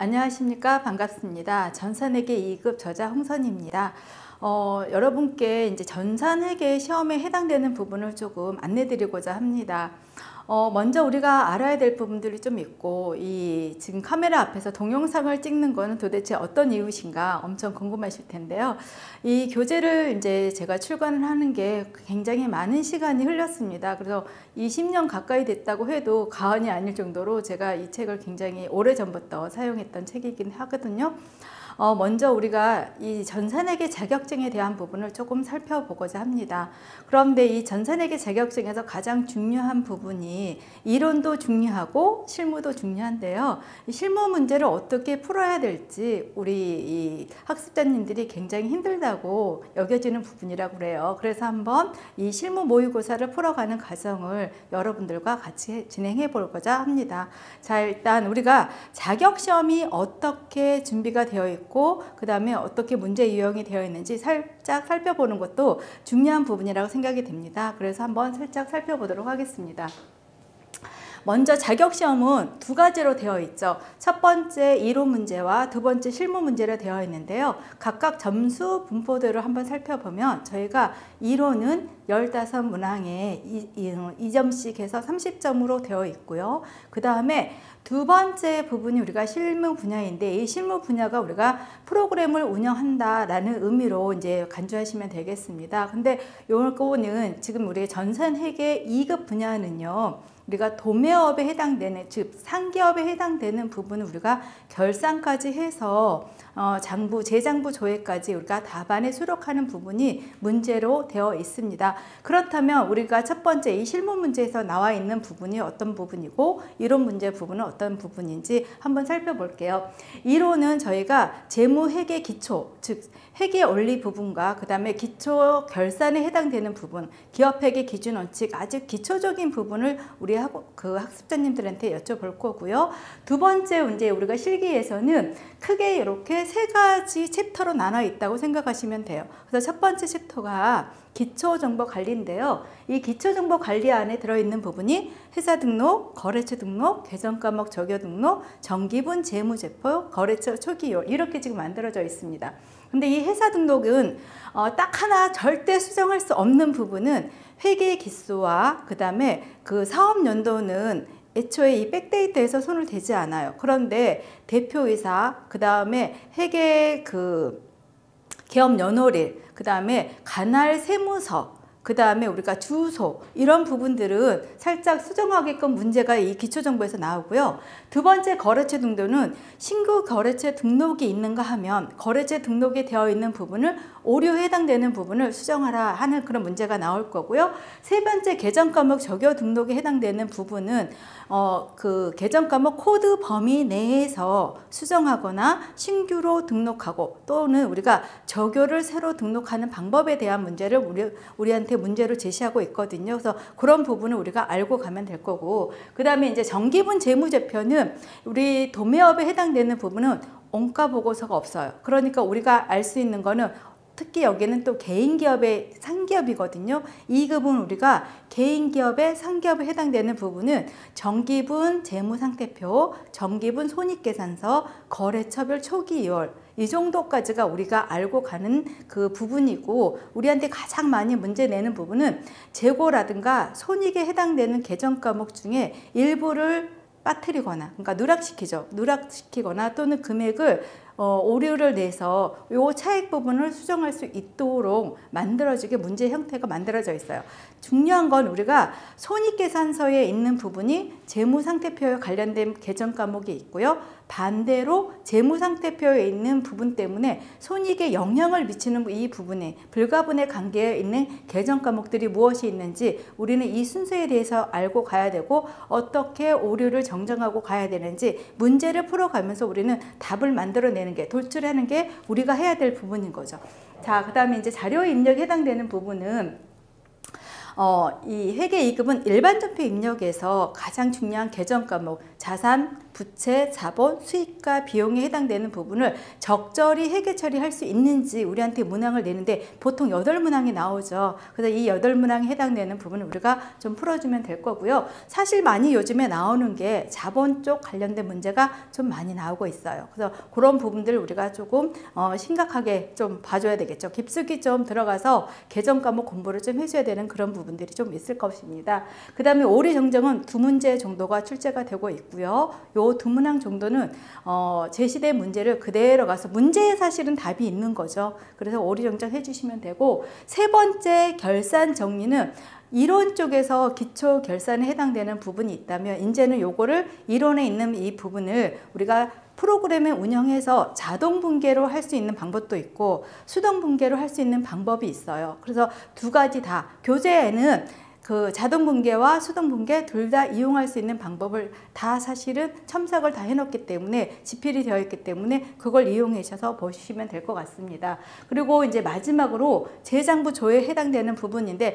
안녕하십니까. 반갑습니다. 전산회계 2급 저자 홍선입니다. 여러분께 이제 전산회계 시험에 해당되는 부분을 조금 안내 드리고자 합니다. 먼저 우리가 알아야 될 부분들이 좀 있고, 지금 카메라 앞에서 동영상을 찍는 거는 도대체 어떤 이유신가 엄청 궁금하실 텐데요. 이 교재를 이제 제가 출간을 하는 게 굉장히 많은 시간이 흘렸습니다. 그래서 20년 가까이 됐다고 해도 과언이 아닐 정도로 제가 이 책을 굉장히 오래전부터 사용했던 책이긴 하거든요. 먼저 우리가 이 전산회계 자격증에 대한 부분을 조금 살펴보고자 합니다. 그런데 이 전산회계 자격증에서 가장 중요한 부분이 이론도 중요하고 실무도 중요한데요. 이 실무 문제를 어떻게 풀어야 될지 우리 이 학습자님들이 굉장히 힘들다고 여겨지는 부분이라고 그래요. 그래서 한번 이 실무 모의고사를 풀어가는 과정을 여러분들과 같이 진행해 보고자 합니다. 자, 일단 우리가 자격시험이 어떻게 준비가 되어 있고 그 다음에 어떻게 문제 유형이 되어 있는지 살짝 살펴보는 것도 중요한 부분이라고 생각이 됩니다. 그래서 한번 살짝 살펴보도록 하겠습니다. 먼저 자격시험은 두 가지로 되어 있죠. 첫 번째 이론 문제와 두 번째 실무 문제로 되어 있는데요. 각각 점수 분포대로 한번 살펴보면 저희가 이론은 15문항에 2점씩 해서 30점으로 되어 있고요. 그 다음에 두 번째 부분이 우리가 실무 분야인데, 이 실무 분야가 우리가 프로그램을 운영한다라는 의미로 이제 간주하시면 되겠습니다. 근데 요거는 지금 우리 전산회계 2급 분야는요, 우리가 도매업에 해당되는, 즉 상기업에 해당되는 부분을 우리가 결산까지 해서 장부, 재장부 조회까지 우리가 답안에 수록하는 부분이 문제로 되어 있습니다. 그렇다면 우리가 첫 번째 이 실무 문제에서 나와 있는 부분이 어떤 부분이고 이론 문제 부분은 어떤 부분인지 한번 살펴볼게요. 이론은 저희가 재무회계 기초, 즉 회계 원리 부분과 그 다음에 기초 결산에 해당되는 부분, 기업회계 기준 원칙, 아주 기초적인 부분을 우리 학습자님들한테 여쭤볼 거고요. 두 번째 문제 우리가 실기에서는 크게 이렇게 세 가지 챕터로 나눠 있다고 생각하시면 돼요. 그래서 첫 번째 챕터가 기초정보관리인데요. 이 기초정보관리 안에 들어있는 부분이 회사 등록, 거래처 등록, 계정과목 적용 등록, 정기분 재무제표, 거래처 초기율 이렇게 지금 만들어져 있습니다. 근데 이 회사 등록은 딱 하나 절대 수정할 수 없는 부분은 회계 기수와 그 다음에 그 사업 연도는 애초에 이 백데이터에서 손을 대지 않아요. 그런데 대표이사, 그 다음에 회계 개업 연월일, 그 다음에 관할 세무서, 그 다음에 우리가 주소 이런 부분들은 살짝 수정하게끔 문제가 이 기초정보에서 나오고요. 두 번째 거래처 등록은 신규 거래처 등록이 있는가 하면 거래처 등록이 되어 있는 부분을 오류에 해당되는 부분을 수정하라 하는 그런 문제가 나올 거고요. 세 번째 계정과목 적용 등록에 해당되는 부분은 그 계정과목 코드 범위 내에서 수정하거나 신규로 등록하고 또는 우리가 적용을 새로 등록하는 방법에 대한 문제를 우리한테 문제로 제시하고 있거든요. 그래서 그런 부분을 우리가 알고 가면 될 거고, 그 다음에 이제 정기분 재무제표는 우리 도매업에 해당되는 부분은 원가 보고서가 없어요. 그러니까 우리가 알 수 있는 거는 특히 여기는 또 개인기업의 상기업이거든요. 2급은 우리가 개인기업의 상기업에 해당되는 부분은 정기분 재무상태표, 정기분 손익계산서, 거래처별 초기이월 이 정도까지가 우리가 알고 가는 그 부분이고, 우리한테 가장 많이 문제 내는 부분은 재고라든가 손익에 해당되는 계정과목 중에 일부를 빠뜨리거나, 그러니까 누락시키거나 또는 금액을 오류를 내서 요 차익 부분을 수정할 수 있도록 만들어지게 문제 형태가 만들어져 있어요. 중요한 건 우리가 손익계산서에 있는 부분이 재무상태표에 관련된 계정 과목이 있고요. 반대로 재무상태표에 있는 부분 때문에 손익에 영향을 미치는 이 부분에 불가분의 관계에 있는 계정 과목들이 무엇이 있는지 우리는 이 순서에 대해서 알고 가야 되고, 어떻게 오류를 정정하고 가야 되는지 문제를 풀어가면서 우리는 답을 만들어내는 게, 돌출하는 게 우리가 해야 될 부분인 거죠. 자, 그 다음에 이제 자료 입력에 해당되는 부분은 이 회계 2급은 일반 전표 입력에서 가장 중요한 계정 과목, 자산, 부채, 자본, 수익과 비용에 해당되는 부분을 적절히 회계 처리할 수 있는지 우리한테 문항을 내는데 보통 8문항이 나오죠. 그래서 이 8문항에 해당되는 부분을 우리가 좀 풀어주면 될 거고요. 사실 많이 요즘에 나오는 게 자본 쪽 관련된 문제가 좀 많이 나오고 있어요. 그래서 그런 부분들을 우리가 조금 심각하게 좀 봐줘야 되겠죠. 깊숙이 좀 들어가서 개정 과목 공부를 좀 해줘야 되는 그런 부분들이 좀 있을 것입니다. 그 다음에 오리 정정은 2문제 정도가 출제가 되고 있고요. 요 2문항 정도는 제시된 문제를 그대로 가서 문제에 사실은 답이 있는 거죠. 그래서 오리 정정 해주시면 되고, 세 번째 결산 정리는 이론 쪽에서 기초 결산에 해당되는 부분이 있다면 이제는 요거를 이론에 있는 이 부분을 우리가 프로그램을 운영해서 자동 분계로 할 수 있는 방법도 있고 수동 분계로 할 수 있는 방법이 있어요. 그래서 두 가지 다 교재에는 그 자동 분계와 수동 분계 둘 다 이용할 수 있는 방법을 다 사실은 첨삭을 다 해놓기 때문에 집필이 되어 있기 때문에 그걸 이용하셔서 보시면 될 것 같습니다. 그리고 이제 마지막으로 재장부 조회에 해당되는 부분인데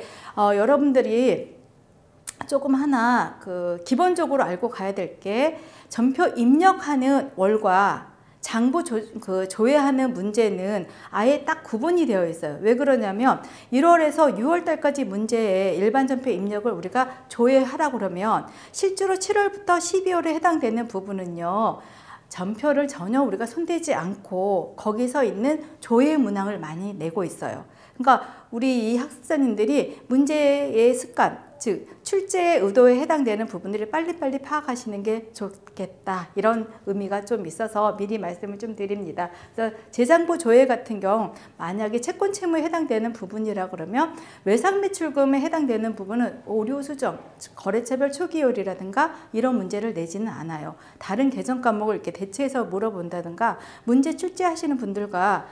여러분들이 조금 하나 기본적으로 알고 가야 될 게 전표 입력하는 월과 장부 조회하는 문제는 아예 딱 구분이 되어 있어요. 왜 그러냐면 1월에서 6월 달까지 문제에 일반 전표 입력을 우리가 조회하라고 그러면 실제로 7월부터 12월에 해당되는 부분은요. 전표를 전혀 우리가 손대지 않고 거기서 있는 조회 문항을 많이 내고 있어요. 그러니까 우리 이 학습자님들이 문제의 습관, 즉 출제의 의도에 해당되는 부분들을 빨리빨리 파악하시는 게 좋겠다, 이런 의미가 좀 있어서 미리 말씀을 좀 드립니다. 그래서 재장부 조회 같은 경우 만약에 채권 채무에 해당되는 부분이라 그러면 외상 매출금에 해당되는 부분은 오류 수정, 거래처별 초기율이라든가 이런 문제를 내지는 않아요. 다른 개정 과목을 이렇게 대체해서 물어본다든가 문제 출제하시는 분들과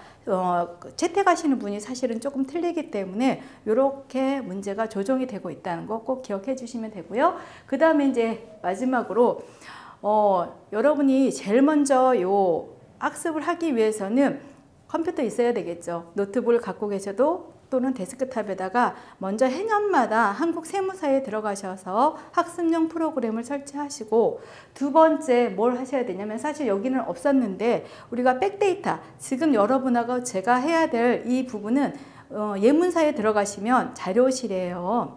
채택하시는 분이 사실은 조금 틀리기 때문에 이렇게 문제가 조정이 되고 있다는 거 꼭 기억해 주시면 되고요. 그 다음에 이제 마지막으로 여러분이 제일 먼저 요 학습을 하기 위해서는 컴퓨터 있어야 되겠죠. 노트북을 갖고 계셔도 또는 데스크탑에다가 먼저 해년마다 한국세무사에 들어가셔서 학습용 프로그램을 설치하시고, 두 번째 뭘 하셔야 되냐면 사실 여기는 없었는데 우리가 백데이터, 지금 여러분하고 제가 해야 될 이 부분은 예문사에 들어가시면 자료실이에요.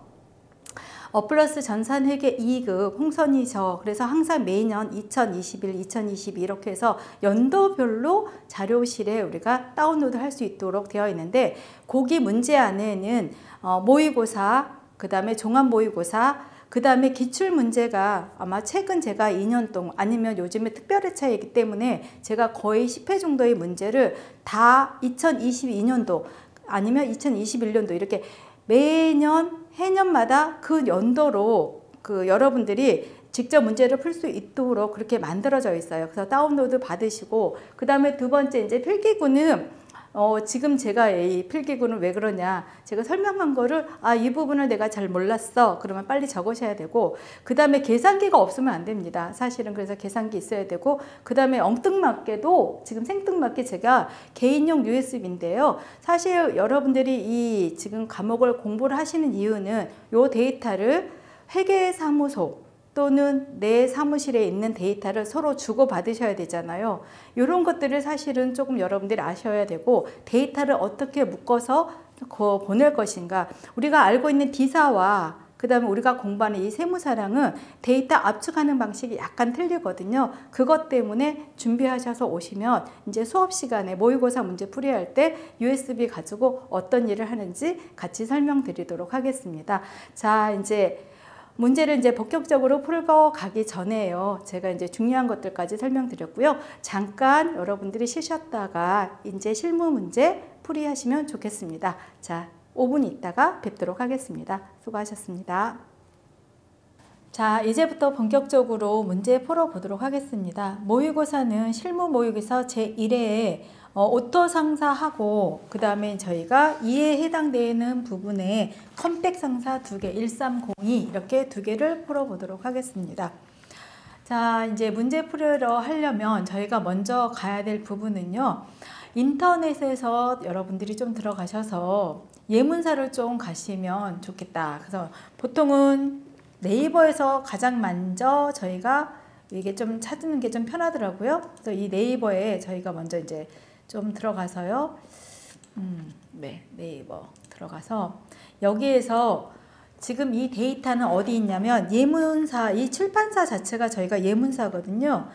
플러스 전산회계 2급 홍선이죠. 그래서 항상 매년 2021, 2022 이렇게 해서 연도별로 자료실에 우리가 다운로드 할 수 있도록 되어 있는데, 거기 문제 안에는 모의고사, 그 다음에 종합모의고사, 그 다음에 기출문제가 아마 최근 제가 2년 동안 아니면 요즘에 특별회차이기 때문에 제가 거의 10회 정도의 문제를 다 2022년도 아니면 2021년도 이렇게 매년 해년마다 그 연도로 여러분들이 직접 문제를 풀 수 있도록 그렇게 만들어져 있어요. 그래서 다운로드 받으시고, 그 다음에 두 번째 이제 필기구는 지금 제가 이 필기구는 왜 그러냐, 제가 설명한 거를 이 부분을 내가 잘 몰랐어 그러면 빨리 적으셔야 되고, 그 다음에 계산기가 없으면 안 됩니다. 사실은 그래서 계산기 있어야 되고, 그 다음에 엉뚱맞게도 지금 생뚱맞게 제가 개인용 USB인데요. 사실 여러분들이 이 지금 과목을 공부를 하시는 이유는 요 데이터를 회계사무소 또는 내 사무실에 있는 데이터를 서로 주고받으셔야 되잖아요. 이런 것들을 사실은 조금 여러분들이 아셔야 되고, 데이터를 어떻게 묶어서 보낼 것인가. 우리가 알고 있는 D사와 그 다음에 우리가 공부하는 이 세무사랑은 데이터 압축하는 방식이 약간 틀리거든요. 그것 때문에 준비하셔서 오시면 이제 수업 시간에 모의고사 문제 풀이할 때 USB 가지고 어떤 일을 하는지 같이 설명드리도록 하겠습니다. 자, 이제 문제를 이제 본격적으로 풀고 가기 전에요. 제가 이제 중요한 것들까지 설명드렸고요. 잠깐 여러분들이 쉬셨다가 이제 실무 문제 풀이하시면 좋겠습니다. 자, 5분 있다가 뵙도록 하겠습니다. 수고하셨습니다. 자, 이제부터 본격적으로 문제 풀어보도록 하겠습니다. 모의고사는 실무 모의고사 제1회에 오토 상사하고, 그 다음에 저희가 2에 해당되는 부분에 컴팩 상사 2개, 1302 이렇게 2개를 풀어보도록 하겠습니다. 자, 이제 문제 풀이를 하려면 저희가 먼저 가야 될 부분은요. 인터넷에서 여러분들이 좀 들어가셔서 예문사를 좀 가시면 좋겠다. 그래서 보통은 네이버에서 가장 먼저 저희가 이게 좀 찾는 게 좀 편하더라고요. 그래서 이 네이버에 저희가 먼저 이제 좀 들어가서요. 네, 네이버 들어가서 여기에서 지금 이 데이터는 어디 있냐면 예문사, 이 출판사 자체가 저희가 예문사거든요.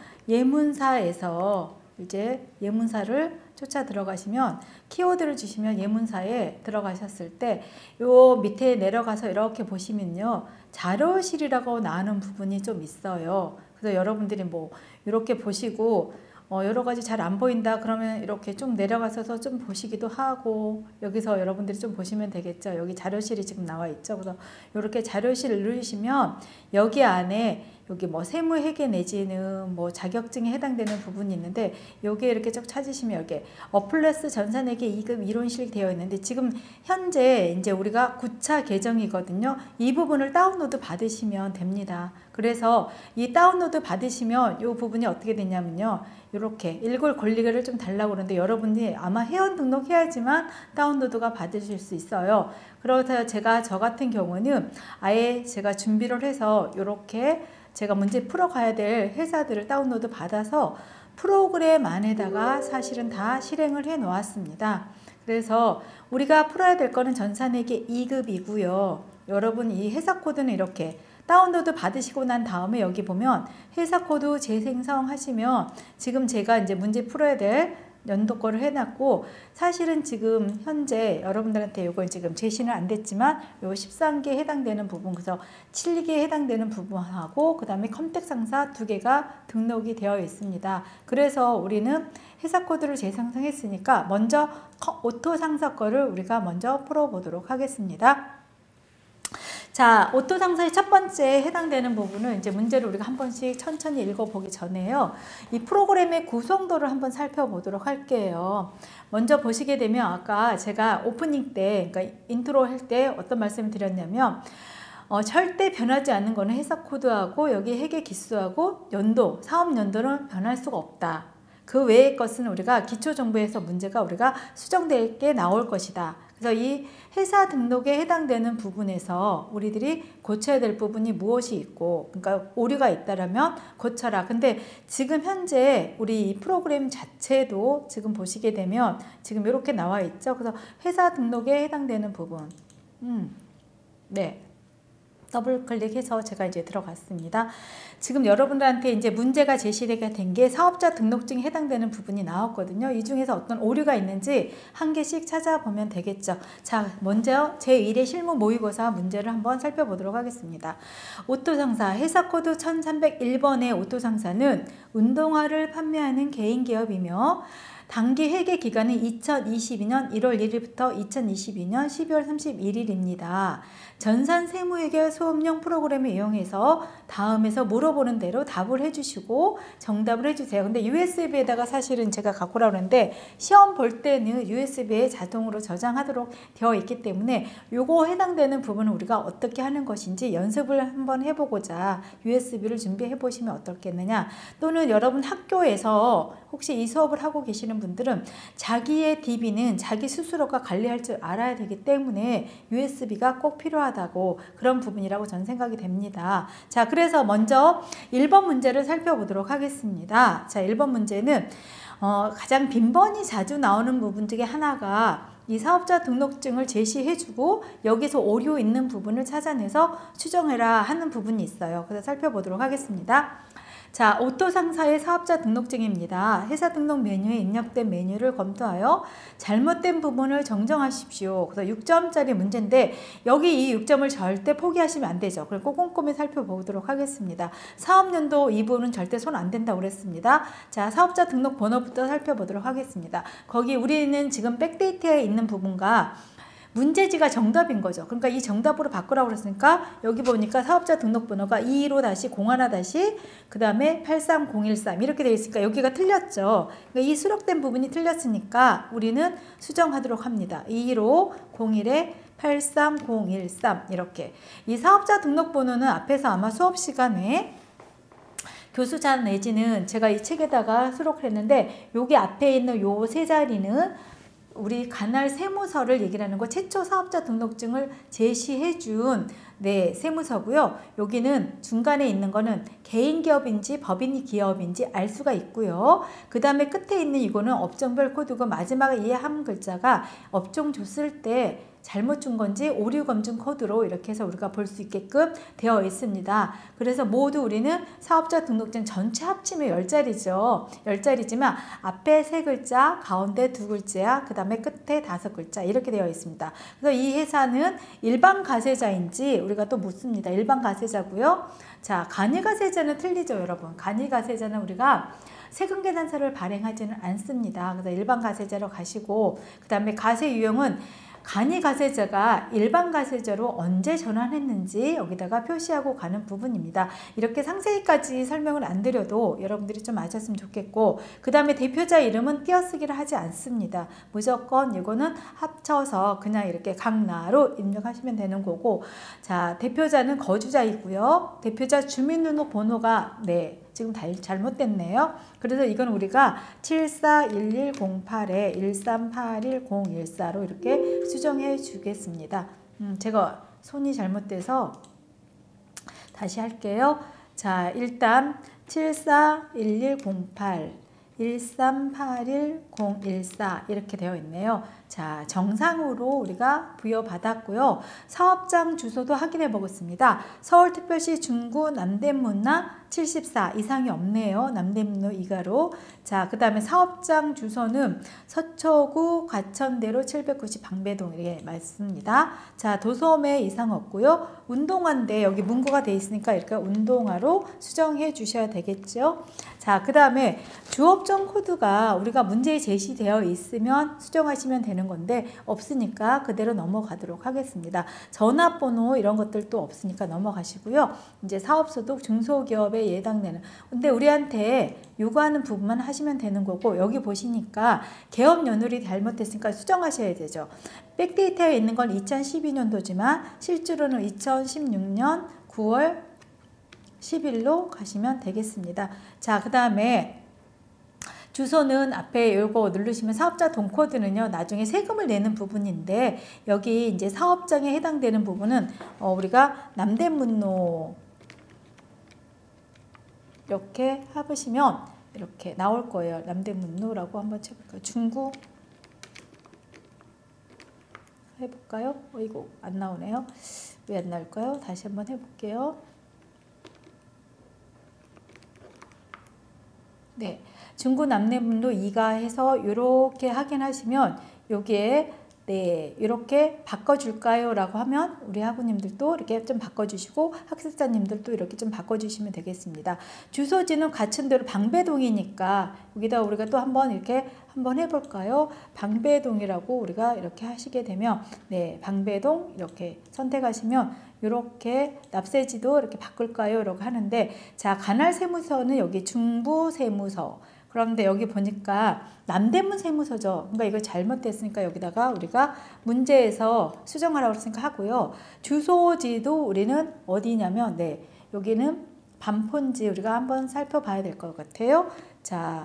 예문사에서 이제 예문사를 쫓아 들어가시면 키워드를 주시면 예문사에 들어가셨을 때 요 밑에 내려가서 이렇게 보시면요. 자료실이라고 나오는 부분이 좀 있어요. 그래서 여러분들이 뭐 이렇게 보시고 여러 가지 잘 안 보인다 그러면 이렇게 좀 내려가서 좀 보시기도 하고 여기서 여러분들이 좀 보시면 되겠죠. 여기 자료실이 지금 나와 있죠. 그래서 이렇게 자료실을 누르시면 여기 안에 여기 뭐 세무회계 내지는 뭐 자격증에 해당되는 부분이 있는데 여기에 이렇게 쭉 찾으시면 이렇게 어플러스 전산회계 2급 이론실 되어 있는데 지금 현재 이제 우리가 9차 개정이거든요. 이 부분을 다운로드 받으시면 됩니다. 그래서 이 다운로드 받으시면 이 부분이 어떻게 되냐면요. 이렇게 읽을 권리를 좀 달라고 그러는데 여러분이 아마 회원 등록해야지만 다운로드가 받으실 수 있어요. 그래서 저 같은 경우는 아예 제가 준비를 해서 이렇게 제가 문제 풀어가야 될 회사들을 다운로드 받아서 프로그램 안에다가 사실은 다 실행을 해 놓았습니다. 그래서 우리가 풀어야 될 거는 전산회계 2급이고요. 여러분 이 회사 코드는 이렇게 다운로드 받으시고 난 다음에 여기 보면 회사 코드 재생성하시면 지금 제가 이제 문제 풀어야 될 연도 거를 해놨고 사실은 지금 현재 여러분들한테 이건 지금 제시는 안 됐지만 요 13개에 해당되는 부분 그래서 7개에 해당되는 부분하고 그 다음에 컴택 상사 2개가 등록이 되어 있습니다. 그래서 우리는 회사 코드를 재생성했으니까 먼저 오토 상사 거를 우리가 먼저 풀어보도록 하겠습니다. 자, 오토 상사의 첫 번째 해당되는 부분은 이제 문제를 우리가 한 번씩 천천히 읽어보기 전에요. 이 프로그램의 구성도를 한번 살펴보도록 할게요. 먼저 보시게 되면 아까 제가 오프닝 때, 그러니까 인트로 할 때 어떤 말씀을 드렸냐면 절대 변하지 않는 거는 회사 코드하고 여기 회계 기수하고 연도, 사업 연도는 변할 수가 없다. 그 외의 것은 우리가 기초정보에서 문제가 우리가 수정될 게 나올 것이다. 그래서 이 회사 등록에 해당되는 부분에서 우리들이 고쳐야 될 부분이 무엇이 있고 그러니까 오류가 있다라면 고쳐라. 근데 지금 현재 우리 이 프로그램 자체도 지금 보시게 되면 지금 이렇게 나와 있죠. 그래서 회사 등록에 해당되는 부분 네. 더블 클릭해서 제가 이제 들어갔습니다. 지금 여러분들한테 이제 문제가 제시되게 된 게 사업자 등록증에 해당되는 부분이 나왔거든요. 이 중에서 어떤 오류가 있는지 한 개씩 찾아보면 되겠죠. 자, 먼저 제1회 실무 모의고사 문제를 한번 살펴보도록 하겠습니다. 오토상사 회사 코드 1301번의 오토상사는 운동화를 판매하는 개인기업이며 단기 회계 기간은 2022년 1월 1일부터 2022년 12월 31일입니다. 전산 세무회계 수업용 프로그램을 이용해서 다음에서 물어보는 대로 답을 해주시고 정답을 해주세요. 근데 USB에다가 사실은 제가 갖고 오라고 그러는데 시험 볼 때는 USB에 자동으로 저장하도록 되어 있기 때문에 요거 해당되는 부분은 우리가 어떻게 하는 것인지 연습을 한번 해보고자 USB를 준비해 보시면 어떻겠느냐. 또는 여러분 학교에서 혹시 이 수업을 하고 계시는 분들은 자기의 DB는 자기 스스로가 관리할 줄 알아야 되기 때문에 USB가 꼭 필요하다고 그런 부분이라고 저는 생각이 됩니다. 자, 그래서 먼저 1번 문제를 살펴보도록 하겠습니다. 자, 1번 문제는 가장 빈번히 자주 나오는 부분 중에 하나가 이 사업자 등록증을 제시해주고 여기서 오류 있는 부분을 찾아내서 수정해라 하는 부분이 있어요. 그래서 살펴보도록 하겠습니다. 자, 오토상사의 사업자 등록증입니다. 회사 등록 메뉴에 입력된 메뉴를 검토하여 잘못된 부분을 정정하십시오. 그래서 6점짜리 문제인데 여기 이 6점을 절대 포기하시면 안 되죠. 그리고 꼼꼼히 살펴보도록 하겠습니다. 사업연도 이 부분은 절대 손 안 된다고 그랬습니다. 자, 사업자 등록 번호부터 살펴보도록 하겠습니다. 거기 우리는 지금 백데이터에 있는 부분과 문제지가 정답인 거죠. 그러니까 이 정답으로 바꾸라고 그랬으니까 여기 보니까 사업자 등록번호가 215-01- 그 다음에 83013 이렇게 되어 있으니까 여기가 틀렸죠. 그러니까 이 수록된 부분이 틀렸으니까 우리는 수정하도록 합니다. 215-01-83013 이렇게. 이 사업자 등록번호는 앞에서 아마 수업 시간에 교수자 내지는 제가 이 책에다가 수록을 했는데 여기 앞에 있는 요 세 자리는 우리 관할 세무서를 얘기를 하는 거, 최초 사업자 등록증을 제시해 준 세무서고요. 여기는 중간에 있는 거는 개인 기업인지 법인 기업인지 알 수가 있고요. 그 다음에 끝에 있는 이거는 업종별 코드고, 마지막에 이 한 글자가 업종 줬을 때 잘못 준 건지 오류 검증 코드로 이렇게 해서 우리가 볼 수 있게끔 되어 있습니다. 그래서 모두 우리는 사업자 등록증 전체 합치면 10자리죠. 10자리지만 앞에 3글자, 가운데 2글자, 그 다음에 끝에 5글자 이렇게 되어 있습니다. 그래서 이 회사는 일반 가세자인지 우리가 또 묻습니다. 일반 가세자고요. 자, 간이가세자는 틀리죠, 여러분. 간이가세자는 우리가 세금계산서를 발행하지는 않습니다. 그래서 일반 가세자로 가시고, 그 다음에 가세 유형은 간이가세자가 일반 가세자로 언제 전환했는지 여기다가 표시하고 가는 부분입니다. 이렇게 상세히까지 설명을 안 드려도 여러분들이 좀 아셨으면 좋겠고, 그 다음에 대표자 이름은 띄어쓰기를 하지 않습니다. 무조건 이거는 합쳐서 그냥 이렇게 강나로 입력하시면 되는 거고, 자, 대표자는 거주자이고요. 대표자 주민등록번호가 지금 잘못됐네요. 그래서 이건 우리가 741108에 1381014로 이렇게 수정해 주겠습니다. 제가 손이 잘못돼서 다시 할게요. 자, 일단 741108 1381014 이렇게 되어 있네요. 자, 정상으로 우리가 부여받았고요. 사업장 주소도 확인해 보겠습니다. 서울특별시 중구 남대문나 74 이상이 없네요. 남대문로 이가로. 자, 그 다음에 사업장 주소는 서초구 과천대로 790 방배동 이렇게 맞습니다. 자, 도소매 이상 없고요. 운동화인데 여기 문구가 되어 있으니까 이렇게 운동화로 수정해 주셔야 되겠죠. 자, 그 다음에 주업종 코드가 우리가 문제에 제시되어 있으면 수정하시면 되는 건데 없으니까 그대로 넘어가도록 하겠습니다. 전화번호 이런 것들도 없으니까 넘어가시고요. 이제 사업소득 중소기업에 해당되는, 근데 우리한테 요구하는 부분만 하시면 되는 거고, 여기 보시니까 개업 연율이 잘못됐으니까 수정하셔야 되죠. 백데이터에 있는 건 2012년도지만 실제로는 2016년 9월 10일로 가시면 되겠습니다. 자, 그 다음에 주소는 앞에 요거 누르시면 사업자 동코드는요, 나중에 세금을 내는 부분인데, 여기 이제 사업장에 해당되는 부분은 우리가 남대문로 이렇게 해보시면 이렇게 나올 거예요. 남대문로라고 한번 쳐볼까요? 중구 해볼까요? 이거 안 나오네요. 왜 안 나올까요? 다시 한번 해볼게요. 네, 중구 남대문로 2가 해서 이렇게 확인하시면 여기에 이렇게 바꿔줄까요? 라고 하면 우리 학우님들도 이렇게 좀 바꿔주시고 학습자님들도 이렇게 좀 바꿔주시면 되겠습니다. 주소지는 과천대로 방배동이니까 여기다 우리가 또 한번 이렇게 한번 해볼까요? 방배동이라고 우리가 이렇게 하시게 되면 방배동 이렇게 선택하시면 이렇게 납세지도 이렇게 바꿀까요? 이렇게 하는데, 자, 관할 세무서는 여기 중부 세무서, 그런데 여기 보니까 남대문 세무서죠. 그러니까 이거 잘못됐으니까 여기다가 우리가 문제에서 수정하라고 했으니까 하고요. 주소지도 우리는 어디냐면 여기는 반포인지 우리가 한번 살펴봐야 될 것 같아요. 자,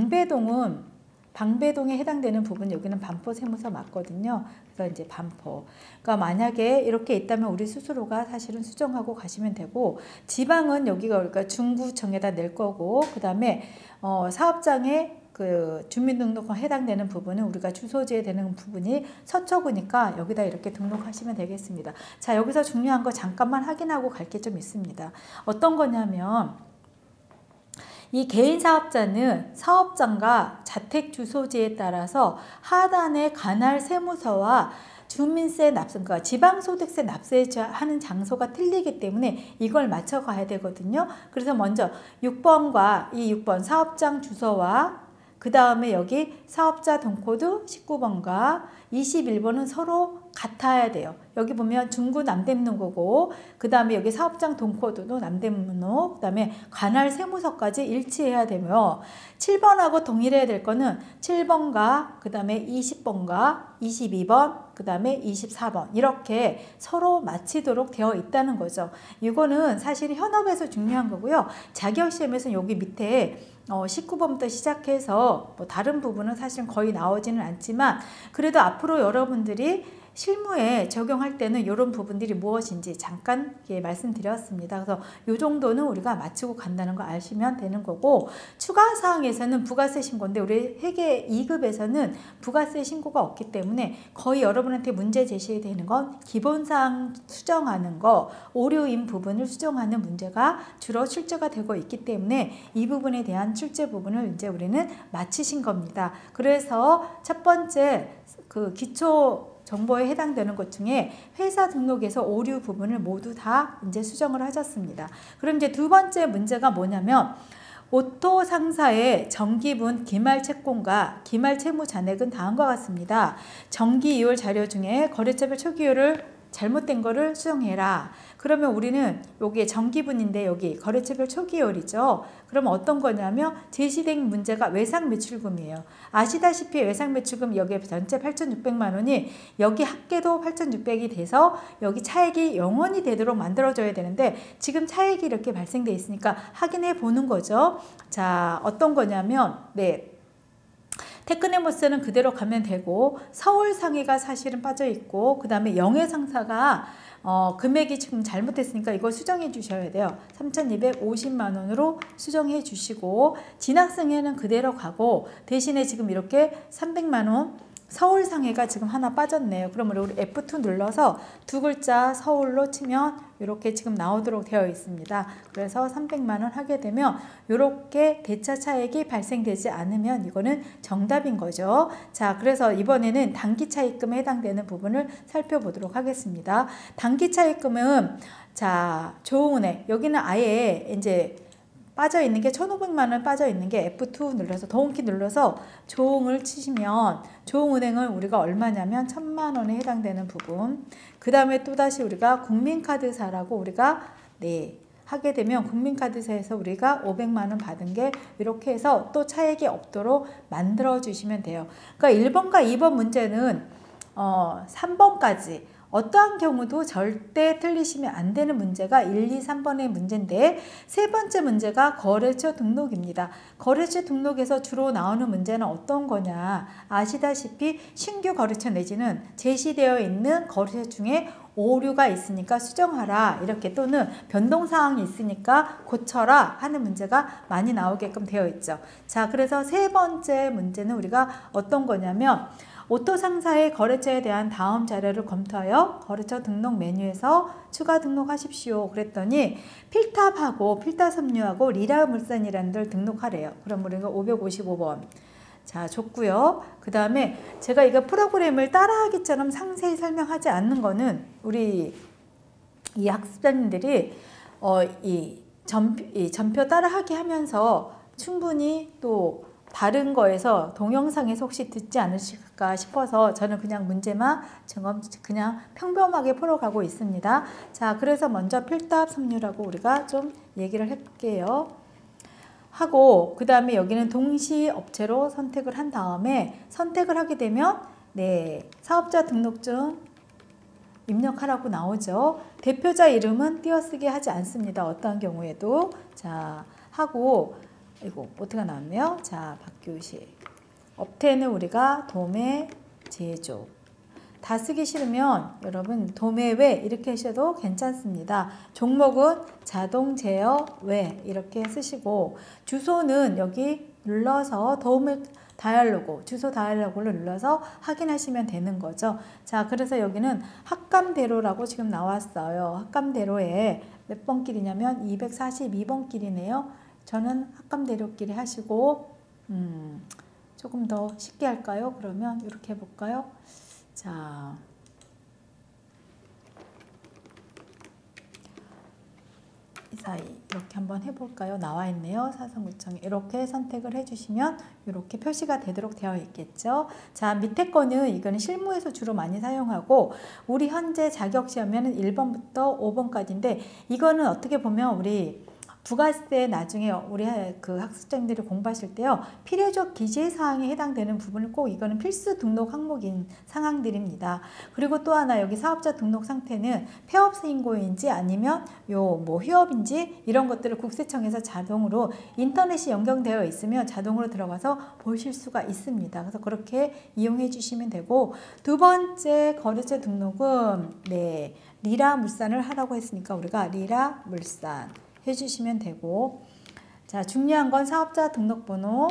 방배동에 해당되는 부분, 여기는 반포 세무서 맞거든요. 그래서 이제 반포. 그러니까 만약에 이렇게 있다면 우리 스스로가 사실은 수정하고 가시면 되고, 지방은 여기가 우리가 중구청에다 낼 거고, 그 다음에 사업장에 그 주민등록과 해당되는 부분은 우리가 주소지에 되는 부분이 서초구니까 여기다 이렇게 등록하시면 되겠습니다. 자, 여기서 중요한 거 잠깐만 확인하고 갈 게 좀 있습니다. 어떤 거냐면, 이 개인 사업자는 사업장과 자택 주소지에 따라서 하단의 관할 세무서와 주민세 납세, 그러니까 지방소득세 납세하는 장소가 틀리기 때문에 이걸 맞춰 가야 되거든요. 그래서 먼저 6번과 이 6번 사업장 주소와 그 다음에 여기 사업자 동코드 19번과 21번은 서로 같아야 돼요. 여기 보면 중구 남대문호고 그 다음에 여기 사업장 동코드도 남대문호, 그 다음에 관할 세무서까지 일치해야 되며 7번하고 동일해야 될 거는 7번과 그 다음에 20번과 22번 그 다음에 24번 이렇게 서로 맞히도록 되어 있다는 거죠. 이거는 사실 현업에서 중요한 거고요. 자격시험에서는 여기 밑에 19번부터 시작해서 뭐 다른 부분은 사실 거의 나오지는 않지만 그래도 앞으로 여러분들이 실무에 적용할 때는 이런 부분들이 무엇인지 잠깐 말씀드렸습니다. 그래서 이 정도는 우리가 맞추고 간다는 거 아시면 되는 거고 추가 사항에서는 부가세 신고인데 우리 회계 2급에서는 부가세 신고가 없기 때문에 거의 여러분한테 문제 제시되는 건 기본사항 수정하는 거, 오류인 부분을 수정하는 문제가 주로 출제가 되고 있기 때문에 이 부분에 대한 출제 부분을 이제 우리는 마치신 겁니다. 그래서 첫 번째 그 기초 정보에 해당되는 것 중에 회사 등록에서 오류 부분을 모두 다 이제 수정을 하셨습니다. 그럼 이제 두 번째 문제가 뭐냐면 오토 상사의 정기분 기말 채권과 기말 채무 잔액은 다음과 같습니다. 정기 이율 자료 중에 거래처별 초기율을 잘못된 거를 수정해라. 그러면 우리는 여기 정기분인데 여기 거래처별 초기율이죠. 그럼 어떤 거냐면 제시된 문제가 외상 매출금이에요. 아시다시피 외상 매출금 여기 전체 8,600만 원이 여기 합계도 8,600이 돼서 여기 차액이 0원이 되도록 만들어져야 되는데 지금 차액이 이렇게 발생돼 있으니까 확인해 보는 거죠. 자, 어떤 거냐면 테크네모스는 그대로 가면 되고 서울상해가 사실은 빠져있고 그 다음에 영해상사가 금액이 지금 잘못됐으니까 이걸 수정해 주셔야 돼요. 3,250만 원으로 수정해 주시고 진학상해는 그대로 가고 대신에 지금 이렇게 300만 원 서울상해가 지금 하나 빠졌네요. 그러면 우리 F2 눌러서 두 글자 서울로 치면 이렇게 지금 나오도록 되어 있습니다. 그래서 300만 원 하게 되면 이렇게 대차 차익이 발생되지 않으면 이거는 정답인 거죠. 자, 그래서 이번에는 단기 차익금에 해당되는 부분을 살펴보도록 하겠습니다. 단기 차익금은 자, 조은행 여기는 아예 이제 빠져 있는 게 1,500만 원 빠져 있는 게 F2 눌러서 더홈키 눌러서 조응을 치시면 조응은행은 우리가 얼마냐면 1,000만 원에 해당되는 부분. 그 다음에 또다시 우리가 국민카드사라고 우리가 하게 되면 국민카드사에서 우리가 500만 원 받은 게 이렇게 해서 또 차액이 없도록 만들어 주시면 돼요. 그러니까 1번과 2번 문제는 3번까지 어떠한 경우도 절대 틀리시면 안 되는 문제가 1, 2, 3번의 문제인데 세 번째 문제가 거래처 등록입니다. 거래처 등록에서 주로 나오는 문제는 어떤 거냐 아시다시피 신규 거래처 내지는 제시되어 있는 거래처 중에 오류가 있으니까 수정하라 이렇게 또는 변동사항이 있으니까 고쳐라 하는 문제가 많이 나오게끔 되어 있죠. 자, 그래서 세 번째 문제는 우리가 어떤 거냐면 오토상사의 거래처에 대한 다음 자료를 검토하여 거래처 등록 메뉴에서 추가 등록하십시오. 그랬더니 필탑하고 필탑섬유하고 리라물산이라는 데를 등록하래요. 그럼 우리가 555번 자 줬고요. 그 다음에 제가 이거 프로그램을 따라하기처럼 상세히 설명하지 않는 거는 우리 이 학습자님들이 이 전표 따라하기 하면서 충분히 또 다른 거에서 동영상에서 혹시 듣지 않으실까 싶어서 저는 그냥 문제만 그냥 평범하게 풀어가고 있습니다. 자, 그래서 먼저 필답 섬유라고 우리가 좀 얘기를 해볼게요. 하고 그 다음에 여기는 동시업체로 선택을 한 다음에 선택을 하게 되면 사업자 등록증 입력하라고 나오죠. 대표자 이름은 띄어쓰기 하지 않습니다. 어떠한 경우에도. 자, 하고 이거 어떻게 나왔네요. 자, 박규식. 업태는 우리가 도매, 제조. 다 쓰기 싫으면 여러분 도매외 이렇게 하셔도 괜찮습니다. 종목은 자동 제어 외 이렇게 쓰시고 주소는 여기 눌러서 도매 다이얼로그, 주소 다이얼로그를 눌러서 확인하시면 되는 거죠. 자, 그래서 여기는 학감대로라고 지금 나왔어요. 학감대로에 몇 번 길이냐면 242번 길이네요. 저는 학감대로끼리 하시고 조금 더 쉽게 할까요? 그러면 이렇게 해볼까요? 자, 사이 이렇게 한번 해볼까요? 나와 있네요. 사성구청에 이렇게 선택을 해주시면 이렇게 표시가 되도록 되어 있겠죠. 자, 밑에 거는 이거는 실무에서 주로 많이 사용하고 우리 현재 자격시험에는 1번부터 5번까지인데 이거는 어떻게 보면 우리 부가세 나중에 우리 그 학습자님들이 공부하실 때요. 필요적 기재사항에 해당되는 부분을 꼭 이거는 필수 등록 항목인 상황들입니다. 그리고 또 하나 여기 사업자 등록 상태는 폐업세 인고인지 아니면 요 뭐 휴업인지 이런 것들을 국세청에서 자동으로 인터넷이 연결되어 있으면 자동으로 들어가서 보실 수가 있습니다. 그래서 그렇게 이용해 주시면 되고 두 번째 거래처 등록은 네, 리라 물산을 하라고 했으니까 우리가 리라 물산 해주시면 되고 자 중요한 건 사업자 등록번호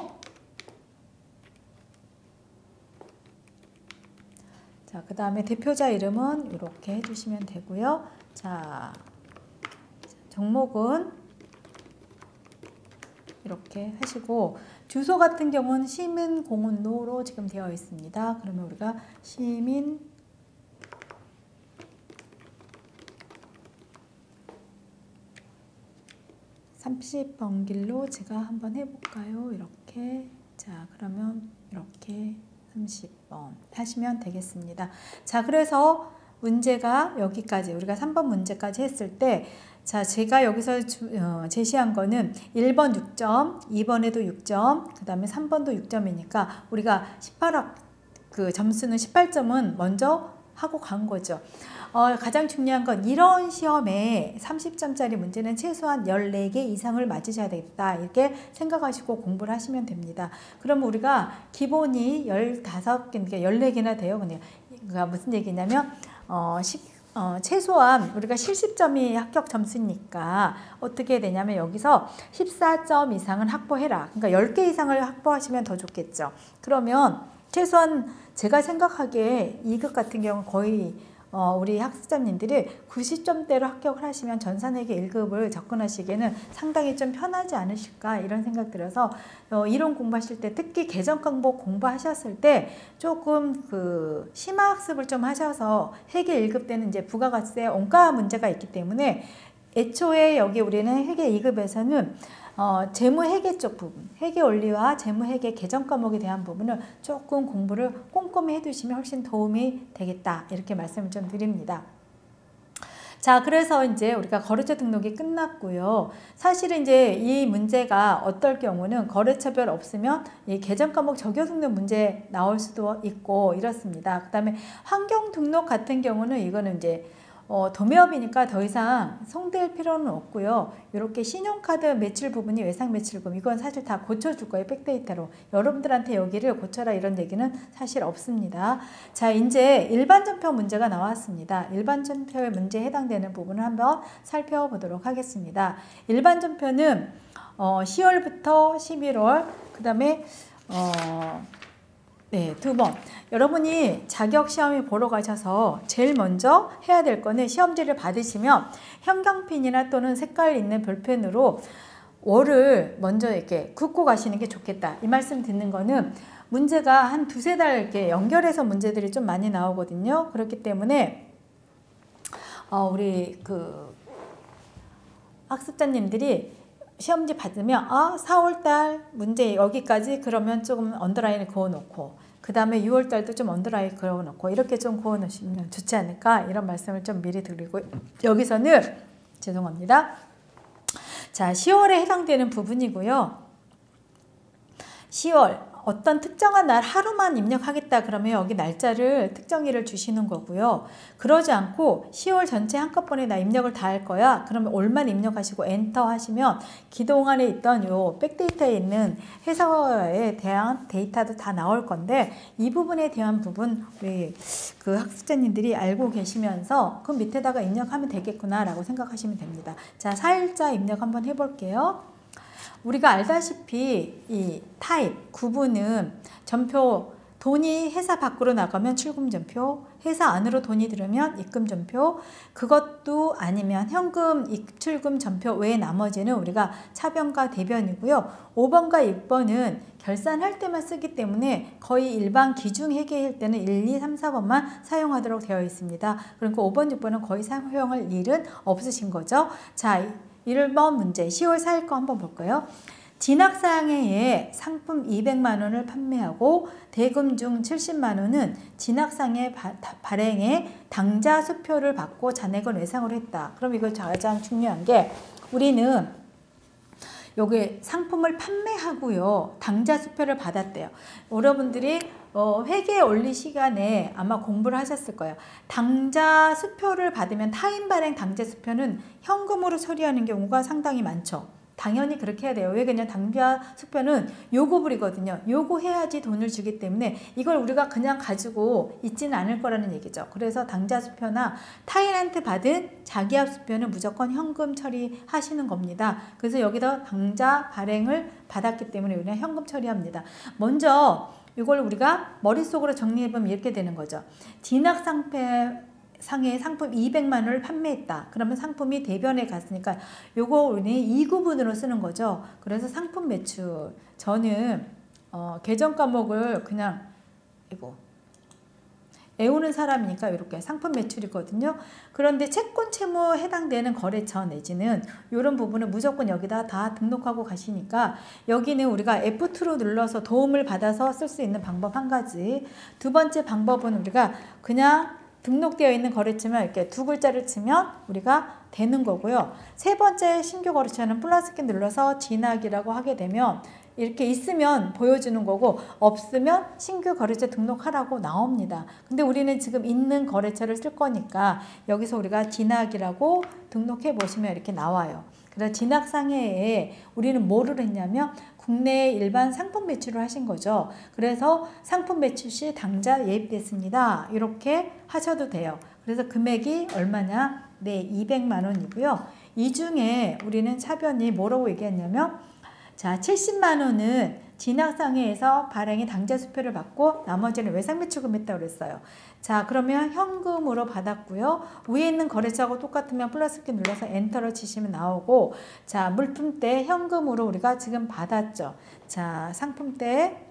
자 그 다음에 대표자 이름은 이렇게 해주시면 되고요. 자 종목은 이렇게 하시고 주소 같은 경우는 시민공원로로 지금 되어 있습니다. 그러면 우리가 시민 30번 길로 제가 한번 해볼까요? 이렇게 자 그러면 이렇게 30번 하시면 되겠습니다. 자 그래서 문제가 여기까지 우리가 3번 문제까지 했을 때 자 제가 여기서 제시한 거는 1번 6점 2번에도 6점 그 다음에 3번도 6점이니까 우리가 18학 그 점수는 18점은 먼저 하고 간 거죠. 가장 중요한 건 이런 시험에 30점짜리 문제는 최소한 14개 이상을 맞으셔야 되겠다 이렇게 생각하시고 공부를 하시면 됩니다. 그러면 우리가 기본이 15개, 그러니까 14개나 돼요. 그러니까 무슨 얘기냐면 최소한 우리가 70점이 합격 점수니까 어떻게 되냐면 여기서 14점 이상은 확보해라. 그러니까 10개 이상을 확보하시면 더 좋겠죠. 그러면 최소한 제가 생각하기에 2급 같은 경우는 거의 우리 학습자님들이 90점대로 합격을 하시면 전산회계 1급을 접근하시기에는 상당히 좀 편하지 않으실까 이런 생각 들어서 이론 공부하실 때 특히 계정 항목 공부하셨을 때 조금 그 심화학습을 좀 하셔서 회계 1급 때는 이제 부가가세 원가 문제가 있기 때문에 애초에 여기 우리는 회계 2급에서는 재무회계 쪽 부분, 회계원리와 재무회계 개정 과목에 대한 부분을 조금 공부를 꼼꼼히 해두시면 훨씬 도움이 되겠다 이렇게 말씀을 좀 드립니다. 자 그래서 이제 우리가 거래처 등록이 끝났고요. 사실은 이제 이 문제가 어떨 경우는 거래처별 없으면 이 개정 과목 적용 등록 문제 나올 수도 있고 이렇습니다. 그 다음에 환경 등록 같은 경우는 이거는 이제 도매업이니까 더 이상 송될 필요는 없고요. 이렇게 신용카드 매출 부분이 외상 매출금 이건 사실 다 고쳐줄 거예요. 백데이터로. 여러분들한테 여기를 고쳐라 이런 얘기는 사실 없습니다. 자 이제 일반전표 문제가 나왔습니다. 일반전표의 문제에 해당되는 부분을 한번 살펴보도록 하겠습니다. 일반전표는 10월부터 11월 그 다음에 네, 2번. 여러분이 자격시험에 보러 가셔서 제일 먼저 해야 될 거는 시험지를 받으시면 형광펜이나 또는 색깔 있는 볼펜으로 월을 먼저 이렇게 긋고 가시는 게 좋겠다. 이 말씀 듣는 거는 문제가 한 2~3달 이렇게 연결해서 문제들이 좀 많이 나오거든요. 그렇기 때문에 우리 그 학습자님들이 시험지 받으면 4월달 문제 여기까지 그러면 조금 언더라인을 그어놓고 그 다음에 6월달도 좀 언더라인 그어놓고 이렇게 좀 그어놓으시면 좋지 않을까 이런 말씀을 좀 미리 드리고 여기서는 죄송합니다. 자 10월에 해당되는 부분이고요. 10월 어떤 특정한 날 하루만 입력하겠다 그러면 여기 날짜를 특정일을 주시는 거고요. 그러지 않고 10월 전체 한꺼번에 나 입력을 다 할 거야. 그러면 올만 입력하시고 엔터 하시면 그동안에 있던 요 백데이터에 있는 회사에 대한 데이터도 다 나올 건데 이 부분에 대한 부분 우리 그 학습자님들이 알고 계시면서 그 밑에다가 입력하면 되겠구나 라고 생각하시면 됩니다. 자 4일자 입력 한번 해볼게요. 우리가 알다시피 이 타입, 구분은 전표 돈이 회사 밖으로 나가면 출금전표, 회사 안으로 돈이 들으면 입금전표, 그것도 아니면 현금 입출금전표 외에 나머지는 우리가 차변과 대변이고요. 5번과 6번은 결산할 때만 쓰기 때문에 거의 일반 기중회계일 때는 1, 2, 3, 4번만 사용하도록 되어 있습니다. 그러니까 5번, 6번은 거의 사용할 일은 없으신 거죠. 자, 1번 문제 10월 4일 거 한번 볼까요? 진학상해에 상품 200만 원을 판매하고 대금 중 70만 원은 진학상해 발행에 당좌 수표를 받고 잔액은 외상으로 했다. 그럼 이거 가장 중요한 게 우리는 여기 상품을 판매하고요. 당좌 수표를 받았대요. 여러분들이 회계 원리 시간에 아마 공부를 하셨을 거예요. 당좌 수표를 받으면 타인 발행 당좌 수표는 현금으로 처리하는 경우가 상당히 많죠. 당연히 그렇게 해야 돼요. 왜 그냥 당좌 수표는 요구불이거든요. 요구해야지 돈을 주기 때문에 이걸 우리가 그냥 가지고 있지는 않을 거라는 얘기죠. 그래서 당좌 수표나 타인한테 받은 자기압 수표는 무조건 현금 처리하시는 겁니다. 그래서 여기다 당좌 발행을 받았기 때문에 우리는 현금 처리합니다. 먼저 이걸 우리가 머릿속으로 정리해보면 이렇게 되는 거죠. 진학상해 상품 200만 원을 판매했다. 그러면 상품이 대변에 갔으니까 요거 우리 2구분으로 쓰는 거죠. 그래서 상품 매출. 저는 계정 과목을 그냥 애우는 사람이니까 이렇게 상품 매출이거든요. 그런데 채권 채무에 해당되는 거래처 내지는 이런 부분은 무조건 여기다 다 등록하고 가시니까 여기는 우리가 F2로 눌러서 도움을 받아서 쓸 수 있는 방법 한 가지. 두 번째 방법은 우리가 그냥 등록되어 있는 거래처만 이렇게 두 글자를 치면 우리가 되는 거고요. 세 번째 신규 거래처는 플러스 키 눌러서 진학이라고 하게 되면 이렇게 있으면 보여주는 거고 없으면 신규 거래처 등록하라고 나옵니다. 근데 우리는 지금 있는 거래처를 쓸 거니까 여기서 우리가 진학이라고 등록해 보시면 이렇게 나와요. 그래서 진학상해에 우리는 뭐를 했냐면 국내 일반 상품 매출을 하신 거죠. 그래서 상품 매출 시 당좌 예입됐습니다. 이렇게 하셔도 돼요. 그래서 금액이 얼마냐? 네, 200만 원이고요. 이 중에 우리는 차변이 뭐라고 얘기했냐면 자, 70만 원은 진학상해에서 발행의 당좌 수표를 받고 나머지는 외상매출금 했다고 그랬어요. 자, 그러면 현금으로 받았고요. 위에 있는 거래처하고 똑같으면 플러스 키 눌러서 엔터를 치시면 나오고 자, 물품대 현금으로 우리가 지금 받았죠. 자, 상품대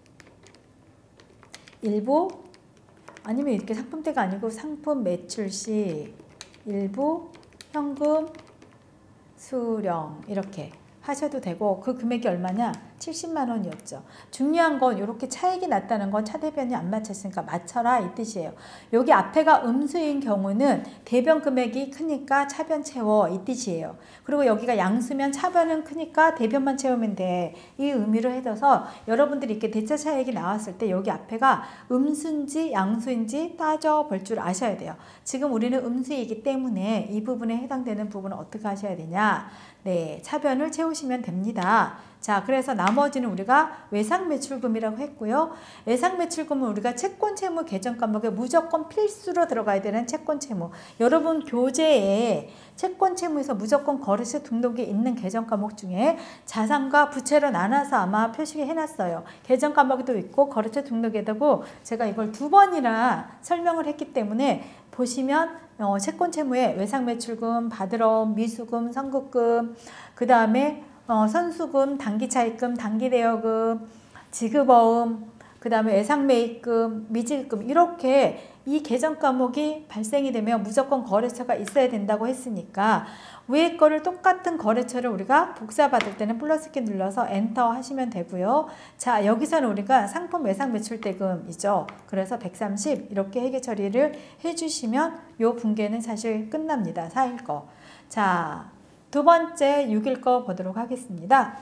일부 아니면 이렇게 상품대가 아니고 상품 매출 시 일부 현금 수령 이렇게 하셔도 되고 그 금액이 얼마냐? 70만 원이었죠. 중요한 건 이렇게 차익이 났다는 건 차대변이 안 맞췄으니까 맞춰라 이 뜻이에요. 여기 앞에가 음수인 경우는 대변 금액이 크니까 차변 채워 이 뜻이에요. 그리고 여기가 양수면 차변은 크니까 대변만 채우면 돼. 이 의미로 해둬서 여러분들이 이렇게 대차 차익이 나왔을 때 여기 앞에가 음수인지 양수인지 따져볼 줄 아셔야 돼요. 지금 우리는 음수이기 때문에 이 부분에 해당되는 부분은 어떻게 하셔야 되냐? 네, 차변을 채우시면 됩니다. 자, 그래서 나머지는 우리가 외상매출금이라고 했고요. 외상매출금은 우리가 채권채무 계정 과목에 무조건 필수로 들어가야 되는 채권채무. 여러분 교재에 채권채무에서 무조건 거래처 등록이 있는 계정 과목 중에 자산과 부채로 나눠서 아마 표시해 놨어요. 계정 과목에도 있고 거래처 등록에도 제가 이걸 2번이나 설명을 했기 때문에 보시면 채권채무에 외상매출금, 받으러 미수금, 선급금, 그 다음에 선수금, 단기차입금, 단기대여금, 지급어음, 그 다음에 외상매입금, 미지급금 이렇게 이 계정 과목이 발생이 되면 무조건 거래처가 있어야 된다고 했으니까 위에 거를 똑같은 거래처를 우리가 복사받을 때는 플러스 키 눌러서 엔터 하시면 되고요. 자, 여기서는 우리가 상품 외상매출대금이죠. 그래서 130 이렇게 회계 처리를 해주시면 요 분계는 사실 끝납니다. 4일 거. 자, 두 번째 6일 거 보도록 하겠습니다.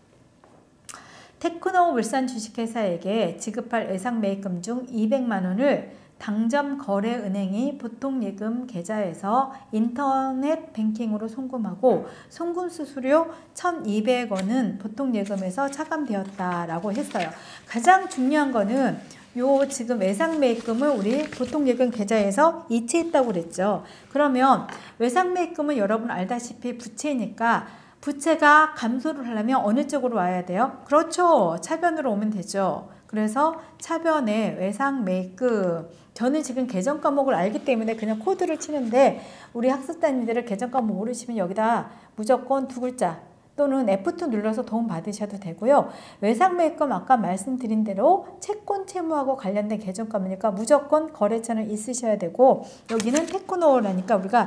테크노 물산 주식회사에게 지급할 외상매입금 중 200만 원을 당점거래은행이 보통예금 계좌에서 인터넷 뱅킹으로 송금하고 송금 수수료 1,200원은 보통예금에서 차감되었다라고 했어요. 가장 중요한 거는 요 지금 외상매입금을 우리 보통예금 계좌에서 이체했다고 그랬죠. 그러면 외상매입금은 여러분 알다시피 부채니까 부채가 감소를 하려면 어느 쪽으로 와야 돼요? 그렇죠. 차변으로 오면 되죠. 그래서 차변에 외상매입금 저는 지금 계정 과목을 알기 때문에 그냥 코드를 치는데 우리 학습단님들은 계정 과목 모르시면 여기다 무조건 두 글자 또는 F2 눌러서 도움 받으셔도 되고요. 외상매입금 아까 말씀드린 대로 채권 채무하고 관련된 계정감이니까 무조건 거래처는 있으셔야 되고, 여기는 테크노라니까 우리가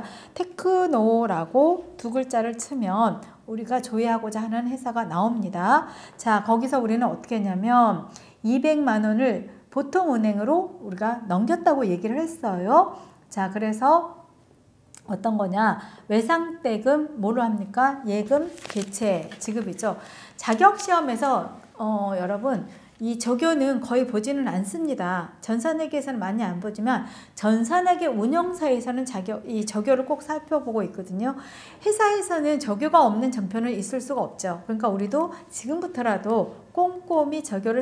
테크노라고 두 글자를 치면 우리가 조회하고자 하는 회사가 나옵니다. 자, 거기서 우리는 어떻게 했냐면 200만 원을 보통 은행으로 우리가 넘겼다고 얘기를 했어요. 자, 그래서 어떤 거냐, 외상대금 뭐로 합니까? 예금 개체 지급이죠. 자격시험에서 여러분 이 적요는 거의 보지는 않습니다. 전산회계에서는 많이 안 보지만 전산회계 운영사에서는 이 적요를 꼭 살펴보고 있거든요. 회사에서는 적요가 없는 전편은 있을 수가 없죠. 그러니까 우리도 지금부터라도 꼼꼼히 적요를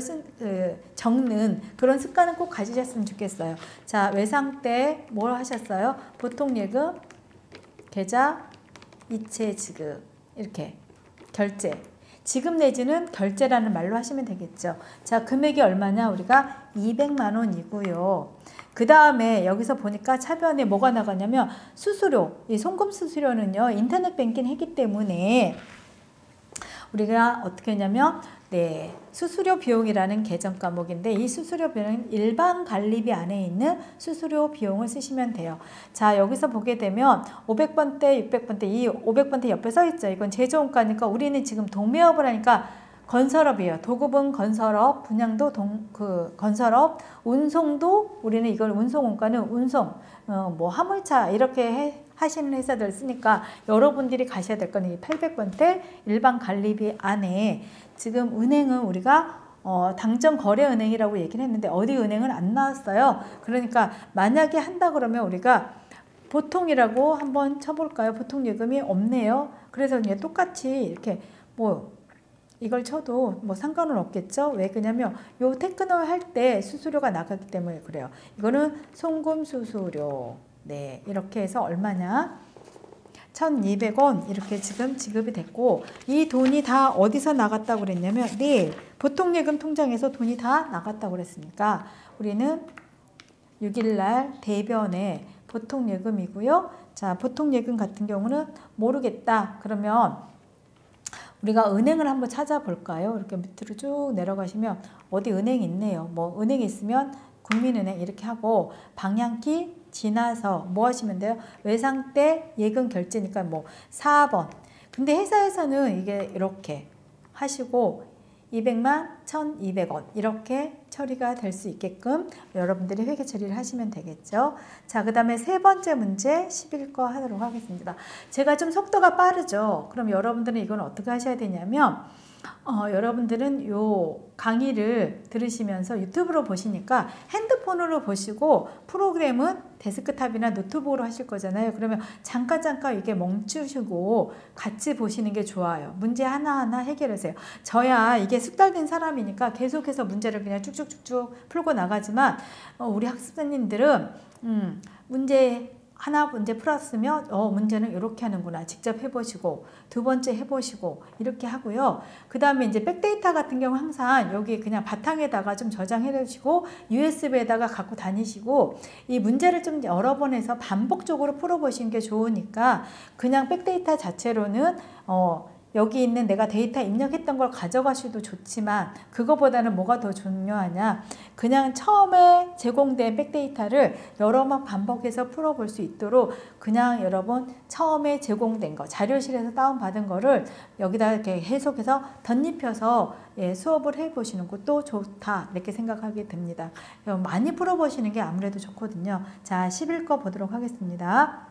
적는 그런 습관은 꼭 가지셨으면 좋겠어요. 자, 외상 때 뭘 하셨어요? 보통예금, 계좌, 이체 지급, 이렇게 결제. 지급 내지는 결제라는 말로 하시면 되겠죠. 자, 금액이 얼마냐? 우리가 200만 원이고요. 그 다음에 여기서 보니까 차변에 뭐가 나가냐면 수수료. 이 송금 수수료는요, 인터넷 뱅킹 했기 때문에 우리가 어떻게 했냐면 수수료 비용이라는 계정 과목인데, 이 수수료 비용은 일반 관리비 안에 있는 수수료 비용을 쓰시면 돼요. 자, 여기서 보게 되면 500번대, 600번대, 이 500번대 옆에 써 있죠. 이건 제조원가니까 우리는 지금 동매업을 하니까 건설업이에요. 도급은 건설업, 분양도 건설업, 운송도 우리는 이걸 운송원가는 운송, 뭐 화물차 이렇게 하시는 회사들 쓰니까 여러분들이 가셔야 될 건 이 800번대 일반 관리비 안에 지금 은행은 우리가 당정 거래은행이라고 얘기를 했는데 어디 은행은 안 나왔어요. 그러니까 만약에 한다 그러면 우리가 보통이라고 한번 쳐볼까요? 보통 예금이 없네요. 그래서 이제 똑같이 이렇게 뭐 이걸 쳐도 뭐 상관은 없겠죠. 왜 그러냐면 요 테크노 할 때 수수료가 나가기 때문에 그래요. 이거는 송금 수수료. 네, 이렇게 해서 얼마냐? 1,200원 이렇게 지금 지급이 됐고, 이 돈이 다 어디서 나갔다고 그랬냐면 보통 예금 통장에서 돈이 다 나갔다고 그랬으니까 우리는 6일날 대변에 보통 예금이고요. 자, 보통 예금 같은 경우는 모르겠다 그러면 우리가 은행을 한번 찾아볼까요? 이렇게 밑으로 쭉 내려가시면 어디 은행이 있네요. 뭐 은행이 있으면 국민은행 이렇게 하고 방향키 지나서 뭐 하시면 돼요? 외상때 예금 결제니까 뭐 4번. 근데 회사에서는 이게 이렇게 하시고 200만 1,200원 이렇게 처리가 될 수 있게끔 여러분들이 회계 처리를 하시면 되겠죠. 자, 그 다음에 세 번째 문제 11거 하도록 하겠습니다. 제가 좀 속도가 빠르죠. 그럼 여러분들은 이건 어떻게 하셔야 되냐면 여러분들은 요 강의를 들으시면서 유튜브로 보시니까 핸드폰으로 보시고 프로그램은 데스크탑이나 노트북으로 하실 거잖아요. 그러면 잠깐 이게 멈추시고 같이 보시는 게 좋아요. 문제 하나하나 해결하세요. 저야 이게 숙달된 사람이니까 계속해서 문제를 그냥 쭉쭉쭉쭉 풀고 나가지만 우리 학습자님들은 문제 풀었으면 문제는 이렇게 하는구나 직접 해보시고 두 번째 해보시고 이렇게 하고요. 그 다음에 이제 백데이터 같은 경우 항상 여기 그냥 바탕에다가 좀 저장해 두시고 USB에다가 갖고 다니시고 이 문제를 좀 여러 번 해서 반복적으로 풀어보시는 게 좋으니까 그냥 백데이터 자체로는 여기 있는 내가 데이터 입력했던 걸 가져가셔도 좋지만 그거보다는 뭐가 더 중요하냐, 그냥 처음에 제공된 백데이터를 여러 번 반복해서 풀어볼 수 있도록 그냥 여러분 처음에 제공된 거 자료실에서 다운받은 거를 여기다 이렇게 해석해서 덧입혀서 수업을 해보시는 것도 좋다 이렇게 생각하게 됩니다. 많이 풀어보시는 게 아무래도 좋거든요. 자, 11거 보도록 하겠습니다.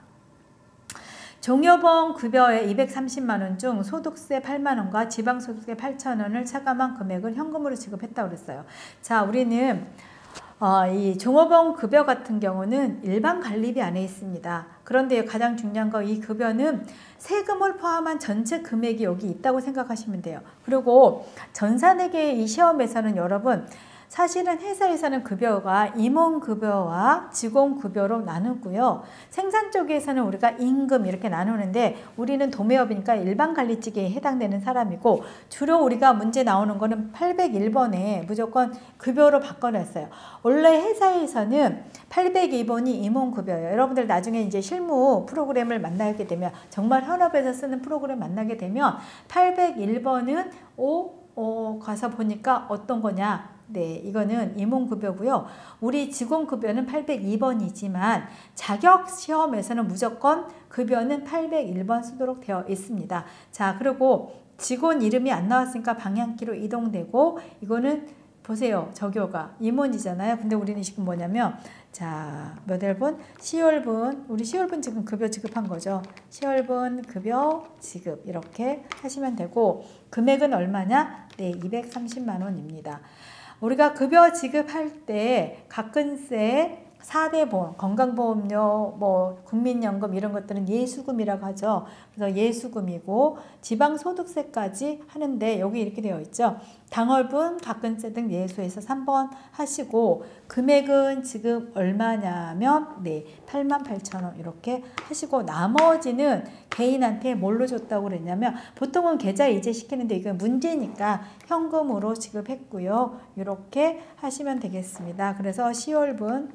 종여보험 급여의 230만 원 중 소득세 8만 원과 지방소득세 8천 원을 차감한 금액을 현금으로 지급했다고 그랬어요. 자, 우리는 이 종업원 급여 같은 경우는 일반 관리비 안에 있습니다. 그런데 가장 중요한 거 이 급여는 세금을 포함한 전체 금액이 여기 있다고 생각하시면 돼요. 그리고 전산회계 이 시험에서는 여러분 사실은 회사에서는 급여가 임원급여와 직원급여로 나누고요. 생산 쪽에서는 우리가 임금 이렇게 나누는데 우리는 도매업이니까 일반 관리직에 해당되는 사람이고 주로 우리가 문제 나오는 거는 801번에 무조건 급여로 바꿔놨어요. 원래 회사에서는 802번이 임원급여예요. 여러분들 나중에 이제 실무 프로그램을 만나게 되면 정말 현업에서 쓰는 프로그램 만나게 되면 801번은 가서 보니까 어떤 거냐. 네, 이거는 임원급여고요. 우리 직원급여는 802번이지만 자격시험에서는 무조건 급여는 801번 쓰도록 되어 있습니다. 자, 그리고 직원 이름이 안 나왔으니까 방향키로 이동되고 이거는 보세요. 저교가 임원이잖아요. 근데 우리는 지금 뭐냐면 자, 몇 월분? 10월분. 우리 10월분 지금 급여 지급한 거죠. 10월분 급여 지급 이렇게 하시면 되고 금액은 얼마냐? 네, 230만 원입니다. 우리가 급여 지급할 때 가끔씩 4대 보험, 건강보험료, 뭐 국민연금 이런 것들은 예수금이라고 하죠. 그래서 예수금이고 지방소득세까지 하는데 여기 이렇게 되어 있죠. 당월분, 가끔세 등 예수에서 3번 하시고 금액은 지금 얼마냐면 네, 88,000원 이렇게 하시고 나머지는 개인한테 뭘로 줬다고 그랬냐면 보통은 계좌 이체시키는데 이건 문제니까 현금으로 지급했고요. 이렇게 하시면 되겠습니다. 그래서 10월분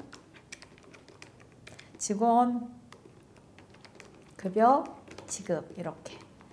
직원 급여 지급 이렇게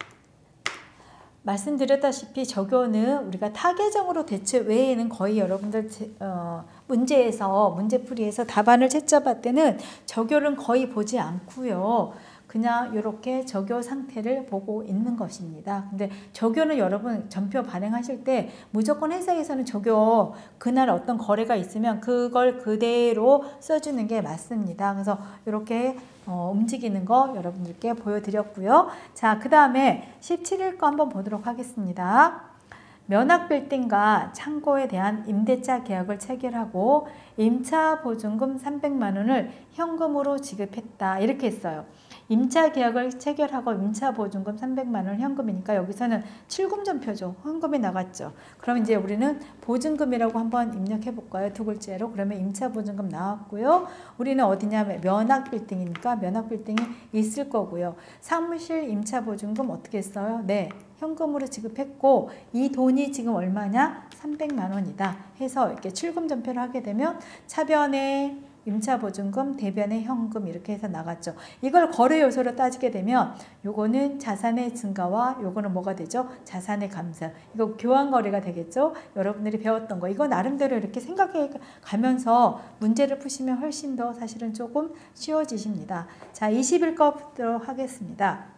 말씀드렸다시피 저교는 우리가 타계정으로 대체 외에는 거의 여러분들 문제에서 문제풀이에서 답안을 채점할 때는 저교는 거의 보지 않고요. 그냥 이렇게 저교 상태를 보고 있는 것입니다. 근데 저교는 여러분 전표 발행하실 때 무조건 회사에서는 저교 그날 어떤 거래가 있으면 그걸 그대로 써주는 게 맞습니다. 그래서 이렇게 움직이는 거 여러분들께 보여드렸고요. 자, 그 다음에 17일 거 한번 보도록 하겠습니다. 면학빌딩과 창고에 대한 임대차 계약을 체결하고 임차 보증금 300만 원을 현금으로 지급했다. 이렇게 했어요. 임차 계약을 체결하고 임차 보증금 300만 원 현금이니까 여기서는 출금전표죠. 현금이 나갔죠. 그럼 이제 우리는 보증금이라고 한번 입력해 볼까요? 두 글자로. 그러면 임차 보증금 나왔고요. 우리는 어디냐면 면학빌딩이니까 면학빌딩이 있을 거고요. 사무실 임차 보증금 어떻게 했어요? 네, 현금으로 지급했고 이 돈이 지금 얼마냐? 300만 원이다 해서 이렇게 출금전표를 하게 되면 차변에 임차보증금, 대변의 현금 이렇게 해서 나갔죠. 이걸 거래 요소로 따지게 되면 요거는 자산의 증가와 요거는 뭐가 되죠? 자산의 감소. 이거 교환 거래가 되겠죠? 여러분들이 배웠던 거. 이거 나름대로 이렇게 생각해 가면서 문제를 푸시면 훨씬 더 사실은 조금 쉬워지십니다. 자, 20일 거 보도록 하겠습니다.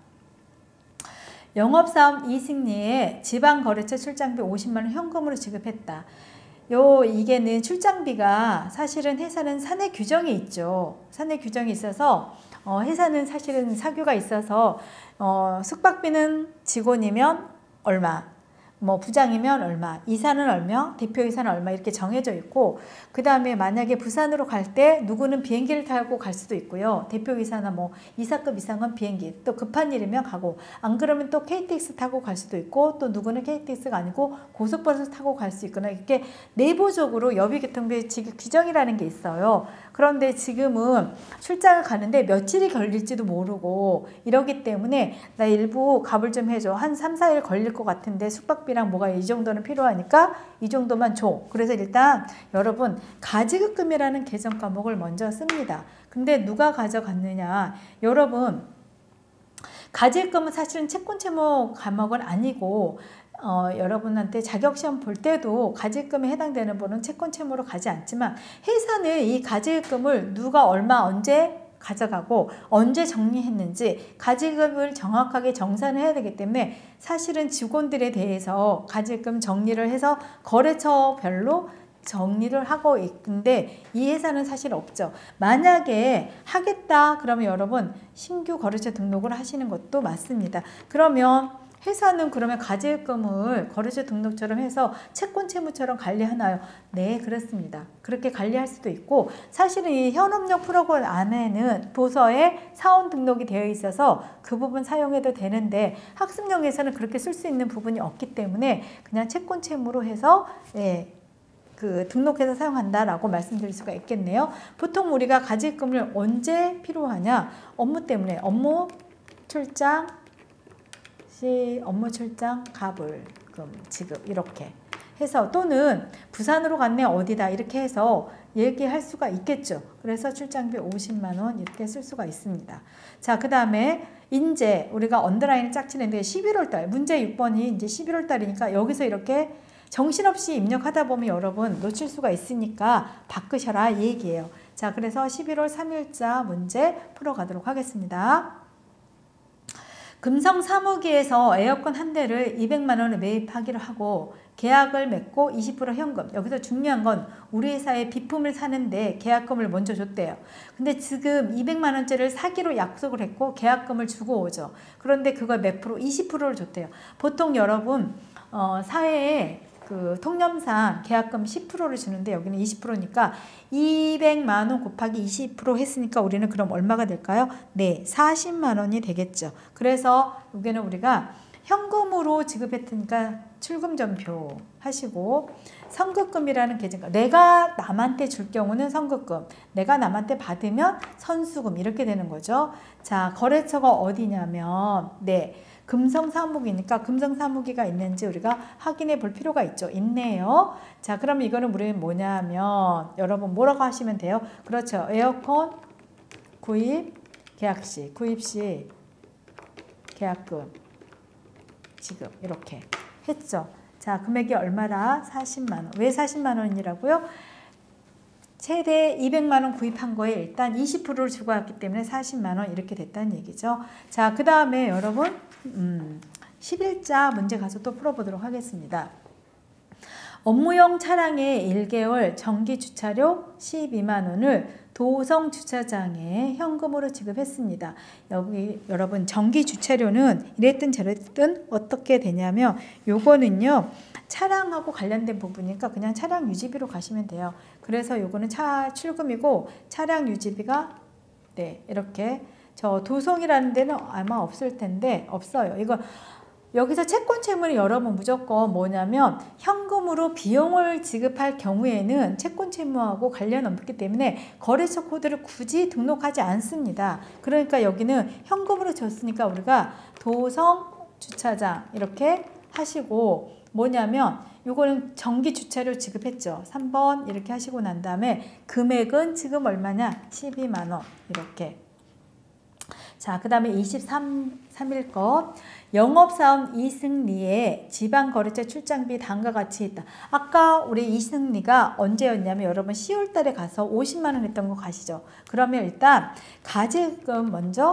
영업사업 이익리에 지방거래처 출장비 50만 원 현금으로 지급했다. 이게는 출장비가 사실은 회사는 사내 규정이 있죠. 사내 규정이 있어서 회사는 사실은 사규가 있어서 숙박비는 직원이면 얼마, 뭐 부장이면 얼마, 이사는 얼마, 대표이사는 얼마 이렇게 정해져 있고 그 다음에 만약에 부산으로 갈 때 누구는 비행기를 타고 갈 수도 있고요. 대표이사나 뭐 이사급 이상은 비행기, 또 급한 일이면 가고 안 그러면 또 KTX 타고 갈 수도 있고 또 누구는 KTX가 아니고 고속버스 타고 갈 수 있거나 이렇게 내부적으로 여비교통비 규정이라는 게 있어요. 그런데 지금은 출장을 가는데 며칠이 걸릴지도 모르고 이러기 때문에 나 일부 값을 좀 해줘. 한 3, 4일 걸릴 것 같은데 숙박비랑 뭐가 이 정도는 필요하니까 이 정도만 줘. 그래서 일단 여러분 가지급금이라는 계정 과목을 먼저 씁니다. 근데 누가 가져갔느냐. 여러분 가지급금은 사실은 채권 채무 과목은 아니고 여러분한테 자격시험 볼 때도 가지급금에 해당되는 분은 채권 채무로 가지 않지만 회사는 이 가지급금을 누가 얼마 언제 가져가고 언제 정리했는지 가지급을 정확하게 정산을 해야 되기 때문에 사실은 직원들에 대해서 가지급 정리를 해서 거래처별로 정리를 하고 있는데 이 회사는 사실 없죠. 만약에 하겠다 그러면 여러분 신규 거래처 등록을 하시는 것도 맞습니다. 그러면 회사는 그러면 가지급금을 거래처 등록처럼 해서 채권 채무처럼 관리하나요? 네, 그렇습니다. 그렇게 관리할 수도 있고 사실은 이 현업용 프로그램 안에는 도서에 사원 등록이 되어 있어서 그 부분 사용해도 되는데 학습용에서는 그렇게 쓸 수 있는 부분이 없기 때문에 그냥 채권 채무로 해서 등록해서 사용한다라고 말씀드릴 수가 있겠네요. 보통 우리가 가지금을 언제 필요하냐? 업무 때문에 업무 출장 시 업무 출장 가불금 지급 이렇게 해서 또는 부산으로 갔네 어디다 이렇게 해서 얘기할 수가 있겠죠. 그래서 출장비 50만 원 이렇게 쓸 수가 있습니다. 자, 그 다음에 이제 우리가 언더라인을 짝 치는데 11월 달 문제 6번이 이제 11월 달이니까 여기서 이렇게 정신없이 입력하다 보면 여러분 놓칠 수가 있으니까 바꾸셔라 이 얘기예요. 자, 그래서 11월 3일자 문제 풀어가도록 하겠습니다. 금성 사무기에서 에어컨 한 대를 200만 원에 매입하기로 하고 계약을 맺고 20% 현금. 여기서 중요한 건 우리 회사에 비품을 사는데 계약금을 먼저 줬대요. 근데 지금 200만 원짜리를 사기로 약속을 했고 계약금을 주고 오죠. 그런데 그걸 몇 프로? 20%를 줬대요. 보통 여러분 사회에 통념상 계약금 10%를 주는데 여기는 20%니까 200만 원 곱하기 20% 했으니까 우리는 그럼 얼마가 될까요? 네, 40만 원이 되겠죠. 그래서 여기는 우리가 현금으로 지급했으니까 출금전표 하시고 선급금이라는 계좌가 내가 남한테 줄 경우는 선급금, 내가 남한테 받으면 선수금 이렇게 되는 거죠. 자, 거래처가 어디냐면 네. 금성사무기니까 금성사무기가 있는지 우리가 확인해 볼 필요가 있죠. 있네요. 자, 그럼 이거는 우리는 뭐냐면 여러분 뭐라고 하시면 돼요? 그렇죠. 에어컨 구입 계약시, 구입시 계약금 지급 이렇게 했죠. 자, 금액이 얼마라? 40만 원. 왜 40만 원이라고요? 최대 200만 원 구입한 거에 일단 20%를 주고 왔기 때문에 40만 원 이렇게 됐다는 얘기죠. 자, 그 다음에 여러분 11자 문제 가서 또 풀어보도록 하겠습니다. 업무용 차량의 1개월 정기 주차료 12만 원을 도성 주차장에 현금으로 지급했습니다. 여기 여러분 정기 주차료는 이랬든 저랬든 어떻게 되냐면 요거는요. 차량하고 관련된 부분이니까 그냥 차량 유지비로 가시면 돼요. 그래서 요거는 차 출금이고 차량 유지비가 네, 이렇게 저 도성이라는 데는 아마 없을 텐데 없어요. 이거 여기서 채권 채무는 여러분 무조건 뭐냐면 현금으로 비용을 지급할 경우에는 채권 채무하고 관련 없기 때문에 거래처 코드를 굳이 등록하지 않습니다. 그러니까 여기는 현금으로 줬으니까 우리가 도성 주차장 이렇게 하시고 뭐냐면 요거는 정기 주차료 지급했죠. 3번 이렇게 하시고 난 다음에 금액은 지금 얼마냐? 12만 원 이렇게. 자, 그 다음에 23일 거 영업사원 이승리의 지방거래처 출장비 다음과 같이 있다. 아까 우리 이승리가 언제였냐면 여러분 10월 달에 가서 50만 원 했던 거 가시죠. 그러면 일단 가지금 먼저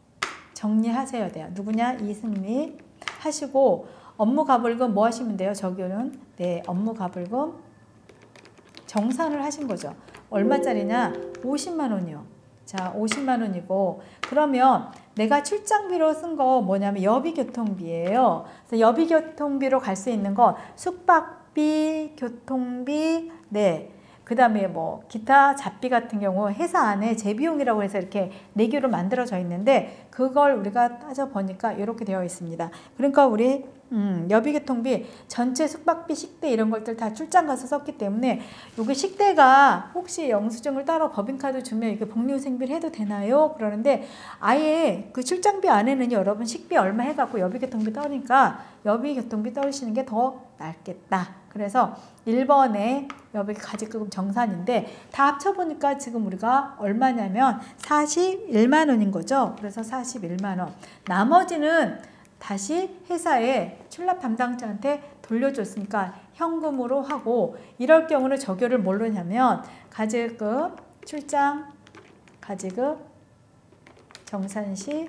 정리하셔야 돼요. 누구냐? 이승리 하시고 업무 가불금 뭐 하시면 돼요? 저기는 네, 업무 가불금 정산을 하신 거죠. 얼마짜리냐? 50만 원이요. 자, 50만 원이고 그러면 내가 출장비로 쓴 거 뭐냐면 여비교통비예요. 그래서 여비교통비로 갈 수 있는 건 숙박비, 교통비, 네. 그 다음에 뭐 기타 잡비 같은 경우 회사 안에 재비용이라고 해서 이렇게 4개로 만들어져 있는데 그걸 우리가 따져보니까 이렇게 되어 있습니다. 그러니까 우리 여비교통비, 전체 숙박비, 식대 이런 것들 다 출장 가서 썼기 때문에 여기 식대가 혹시 영수증을 따로 법인카드 주면 이게 복리후생비를 해도 되나요? 그러는데 아예 그 출장비 안에는 여러분 식비 얼마 해갖고 여비교통비 떠니까 여비교통비 떠시는 게 더 낫겠다. 그래서 1번에 여비 가지금 정산인데 다 합쳐보니까 지금 우리가 얼마냐면 41만 원인 거죠. 그래서 41만 원. 나머지는 다시 회사에 출납 담당자한테 돌려줬으니까 현금으로 하고 이럴 경우는 적용을 뭘로 하냐면 가지금, 출장, 가지금, 정산 시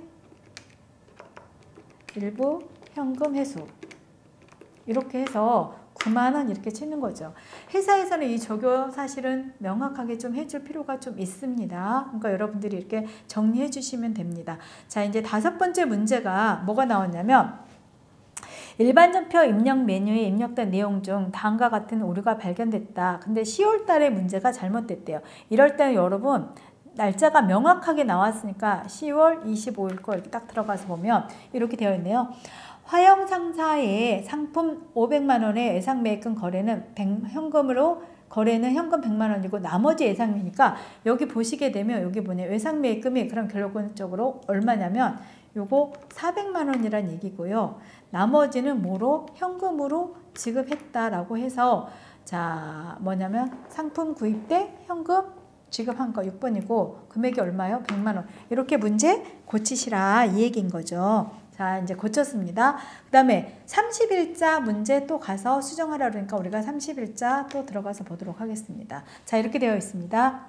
일부 현금 회수 이렇게 해서 9만 원 이렇게 치는 거죠. 회사에서는 이 적용 사실은 명확하게 좀 해줄 필요가 좀 있습니다. 그러니까 여러분들이 이렇게 정리해 주시면 됩니다. 자, 이제 5번째 문제가 뭐가 나왔냐면 일반전표 입력 메뉴에 입력된 내용 중 다음과 같은 오류가 발견됐다. 근데 10월 달에 문제가 잘못됐대요. 이럴 때는 여러분 날짜가 명확하게 나왔으니까 10월 25일 거 이렇게 딱 들어가서 보면 이렇게 되어 있네요. 화영 상사의 상품 500만 원의 예상 매입금 거래는 현금으로 거래는 현금 100만 원이고 나머지 예상이니까 여기 보시게 되면 여기 뭐냐 외상매입금이 그럼 결론적으로 얼마냐면 요거 400만 원이란 얘기고요. 나머지는 뭐로? 현금으로 지급했다라고 해서 자 뭐냐면 상품 구입 때 현금 지급한 거 6번이고 금액이 얼마요? 100만 원. 이렇게 문제 고치시라 이 얘기인 거죠. 자 이제 고쳤습니다. 그 다음에 30일자 문제 또 가서 수정하라 그러니까 우리가 30일자 또 들어가서 보도록 하겠습니다. 자 이렇게 되어 있습니다.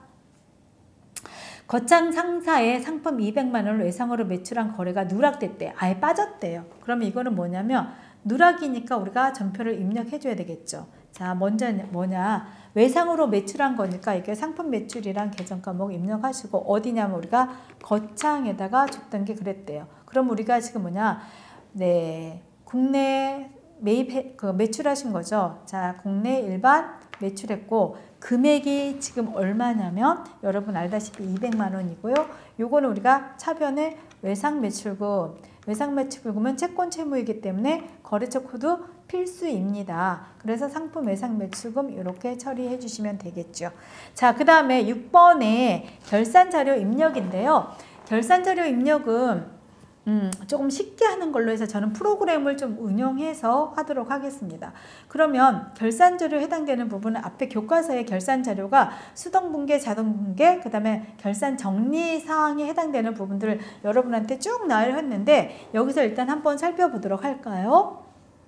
거창 상사의 상품 200만 원을 외상으로 매출한 거래가 누락됐대. 아예 빠졌대요. 그러면 이거는 뭐냐면 누락이니까 우리가 전표를 입력해 줘야 되겠죠. 자 먼저 뭐냐 외상으로 매출한 거니까 이게 상품 매출이랑 계정 과목 입력하시고 어디냐면 우리가 거창에다가 줬던 게 그랬대요. 그럼 우리가 지금 뭐냐 네 국내 매출하신 거죠. 자 국내 일반 매출했고 금액이 지금 얼마냐면 여러분 알다시피 200만 원이고요. 요거는 우리가 차변에 외상 매출금, 외상 매출금은 채권 채무이기 때문에 거래처 코드 필수입니다. 그래서 상품 외상 매출금 이렇게 처리해 주시면 되겠죠. 자, 그 다음에 6번에 결산 자료 입력인데요. 결산 자료 입력은 조금 쉽게 하는 걸로 해서 저는 프로그램을 좀 운용해서 하도록 하겠습니다. 그러면 결산 자료에 해당되는 부분은 앞에 교과서의 결산 자료가 수동분계, 자동분계, 그 다음에 결산 정리 사항에 해당되는 부분들을 여러분한테 쭉 나열을 했는데 여기서 일단 한번 살펴보도록 할까요?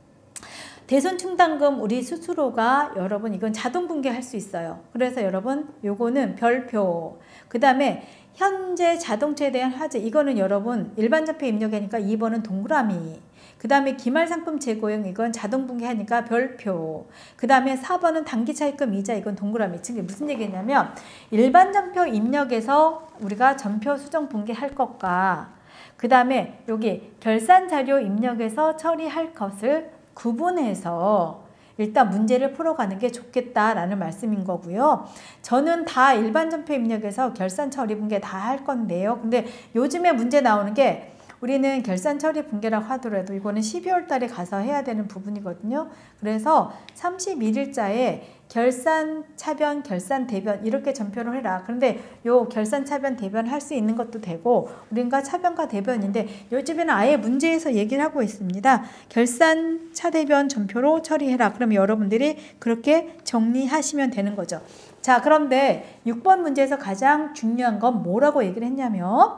대손 충당금 우리 스스로가 여러분 이건 자동 분계할 수 있어요. 그래서 여러분 요거는 별표, 그 다음에 현재 자동차에 대한 화재 이거는 여러분 일반 전표 입력하니까 2번은 동그라미, 그 다음에 기말상품 재고용 이건 자동 분계하니까 별표, 그 다음에 4번은 단기차입금 이자 이건 동그라미. 지금 무슨 얘기냐면 일반 전표 입력에서 우리가 전표 수정 분계할 것과 그 다음에 여기 결산자료 입력에서 처리할 것을 구분해서 일단 문제를 풀어가는 게 좋겠다라는 말씀인 거고요. 저는 다 일반 전표 입력에서 결산 처리 분계 다 할 건데요. 근데 요즘에 문제 나오는 게 우리는 결산 처리 분계라고 하더라도 이거는 12월 달에 가서 해야 되는 부분이거든요. 그래서 31일자에 결산 차변, 결산 대변 이렇게 전표를 해라. 그런데 요 결산 차변 대변 할 수 있는 것도 되고 우리가 차변과 대변인데 요즘에는 아예 문제에서 얘기를 하고 있습니다. 결산 차대변 전표로 처리해라. 그러면 여러분들이 그렇게 정리하시면 되는 거죠. 자, 그런데 6번 문제에서 가장 중요한 건 뭐라고 얘기를 했냐면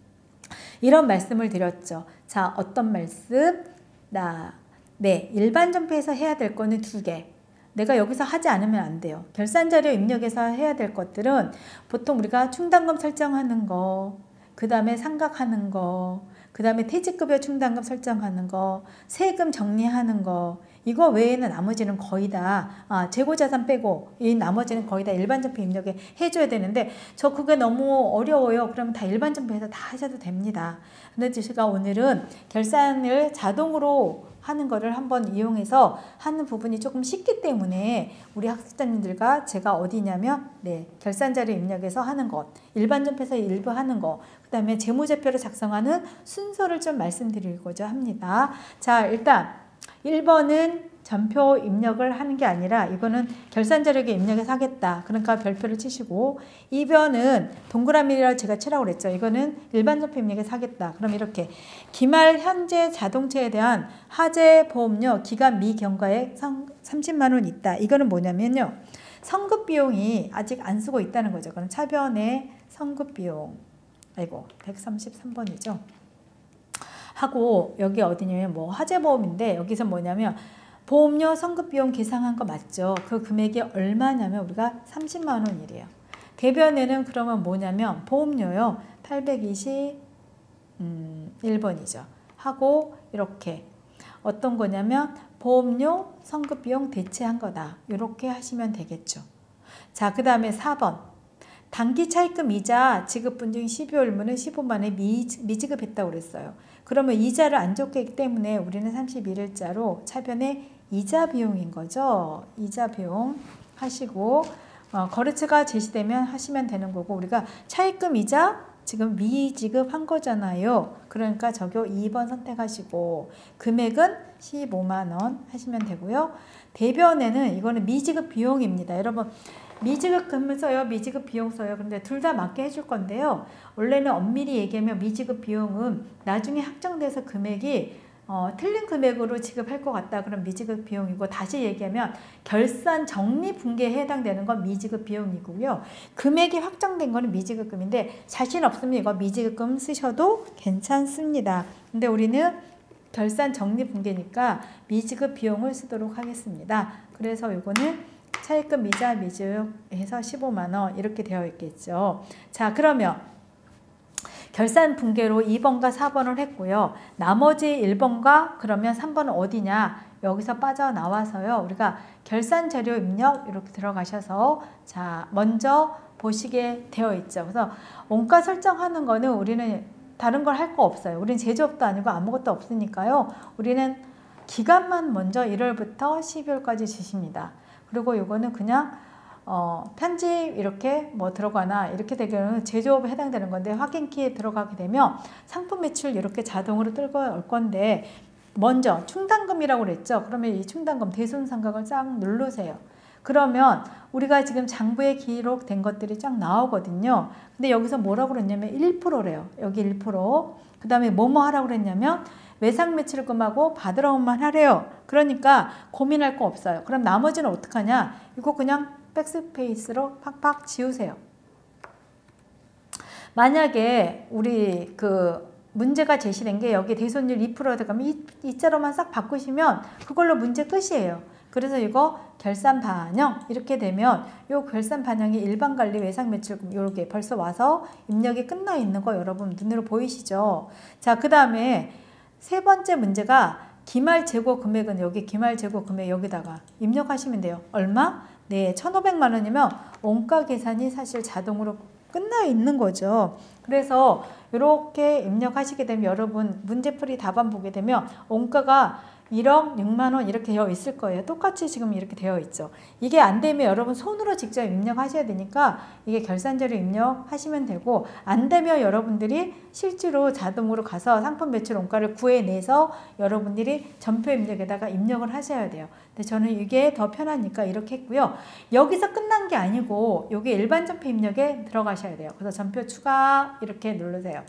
이런 말씀을 드렸죠. 자, 어떤 말씀? 네, 일반 전표에서 해야 될 거는 2개. 내가 여기서 하지 않으면 안 돼요. 결산자료 입력에서 해야 될 것들은 보통 우리가 충당금 설정하는 거, 그 다음에 상각하는 거, 그 다음에 퇴직급여 충당금 설정하는 거, 세금 정리하는 거, 이거 외에는 나머지는 거의 다 재고자산 빼고 이 나머지는 거의 다 일반 전표 입력에 해줘야 되는데 저 그게 너무 어려워요. 그러면 다 일반 전표에서 다 하셔도 됩니다. 근데 제가 오늘은 결산을 자동으로 하는 거를 한번 이용해서 하는 부분이 조금 쉽기 때문에 우리 학습자님들과 제가 어디냐면 네, 결산자료 입력에서 하는 것, 일반 전표에서 일부 하는 거, 그 다음에 재무제표를 작성하는 순서를 좀 말씀드리고자 합니다. 자, 일단 1번은 전표 입력을 하는 게 아니라 이거는 결산자료에 입력해서 하겠다. 그러니까 별표를 치시고 2번은 동그라미라고 제가 치라고 그랬죠. 이거는 일반 전표 입력해서 하겠다. 그럼 이렇게 기말 현재 자동차에 대한 하재 보험료 기간 미경과액 30만 원 있다. 이거는 뭐냐면요. 성급 비용이 아직 안 쓰고 있다는 거죠. 그럼 차변의 성급 비용. 아이고 133번이죠. 하고 여기 어디냐면 뭐 화재보험인데 여기서 뭐냐면 보험료 성급비용 계상한 거 맞죠? 그 금액이 얼마냐면 우리가 30만 원이래요. 대변에는 그러면 뭐냐면 보험료요 821번이죠. 하고 이렇게 어떤 거냐면 보험료 성급비용 대체한 거다. 이렇게 하시면 되겠죠. 자, 그 다음에 4번 단기 차입금 이자 지급분 중 12월분은 15만에 미지급했다고 그랬어요. 그러면 이자를 안 줬기 때문에 우리는 31일자로 차변에 이자 비용인 거죠. 이자 비용 하시고 거래처가 제시되면 하시면 되는 거고 우리가 차입금 이자 지금 미지급한 거잖아요. 그러니까 저거 2번 선택하시고 금액은 15만 원 하시면 되고요. 대변에는 이거는 미지급 비용입니다. 여러분 미지급 금을 써요, 미지급 비용 써요. 그런데 둘 다 맞게 해줄 건데요. 원래는 엄밀히 얘기하면 미지급 비용은 나중에 확정돼서 금액이 틀린 금액으로 지급할 것 같다. 그럼 미지급 비용이고, 다시 얘기하면 결산 적립 분기에 해당되는 건 미지급 비용이고요. 금액이 확정된 거는 미지급금인데 자신 없으면 이거 미지급금 쓰셔도 괜찮습니다. 근데 우리는 결산 적립 분기니까 미지급 비용을 쓰도록 하겠습니다. 그래서 이거는 차입금 이자 미지급 해서 15만 원 이렇게 되어 있겠죠. 자, 그러면 결산 분계로 2번과 4번을 했고요. 나머지 1번과 그러면 3번은 어디냐? 여기서 빠져나와서요. 우리가 결산 재료 입력 이렇게 들어가셔서 자, 먼저 보시게 되어 있죠. 그래서 원가 설정하는 거는 우리는 다른 걸 할 거 없어요. 우리는 제조업도 아니고 아무것도 없으니까요. 우리는 기간만 먼저 1월부터 12월까지 주십니다. 그리고 이거는 그냥 편집 이렇게 뭐 들어가나 이렇게 되면 제조업에 해당되는 건데, 확인키에 들어가게 되면 상품 매출 이렇게 자동으로 뜰 건데, 먼저 충당금이라고 그랬죠. 그러면 이 충당금 대손상각을 쫙 누르세요. 그러면 우리가 지금 장부에 기록된 것들이 쫙 나오거든요. 근데 여기서 뭐라고 그랬냐면 1%래요. 여기 1%. 그 다음에 뭐뭐 하라고 그랬냐면 외상 매출금하고 받으러 온만 하래요. 그러니까 고민할 거 없어요. 그럼 나머지는 어떡하냐? 이거 그냥 백스페이스로 팍팍 지우세요. 만약에 우리 문제가 제시된 게 여기 대손율 2% 들어가면 이 자로만 싹 바꾸시면 그걸로 문제 끝이에요. 그래서 이거 결산 반영 이렇게 되면 요 결산 반영이 일반 관리 외상 매출금 요렇게 벌써 와서 입력이 끝나 있는 거 여러분 눈으로 보이시죠? 자, 그 다음에 세 번째 문제가 기말 재고 금액은 여기 기말 재고 금액 여기다가 입력하시면 돼요. 얼마? 네, 1,500만 원이면 원가 계산이 사실 자동으로 끝나 있는 거죠. 그래서 이렇게 입력하시게 되면 여러분 문제풀이 답안 보게 되면 원가가 1억 6만 원 이렇게 되어 있을 거예요. 똑같이 지금 이렇게 되어 있죠. 이게 안 되면 여러분 손으로 직접 입력하셔야 되니까 이게 결산자료 입력하시면 되고, 안 되면 여러분들이 실제로 자동으로 가서 상품 매출 원가를 구해내서 여러분들이 전표 입력에다가 입력을 하셔야 돼요. 근데 저는 이게 더 편하니까 이렇게 했고요. 여기서 끝난 게 아니고 여기 일반 전표 입력에 들어가셔야 돼요. 그래서 전표 추가 이렇게 누르세요.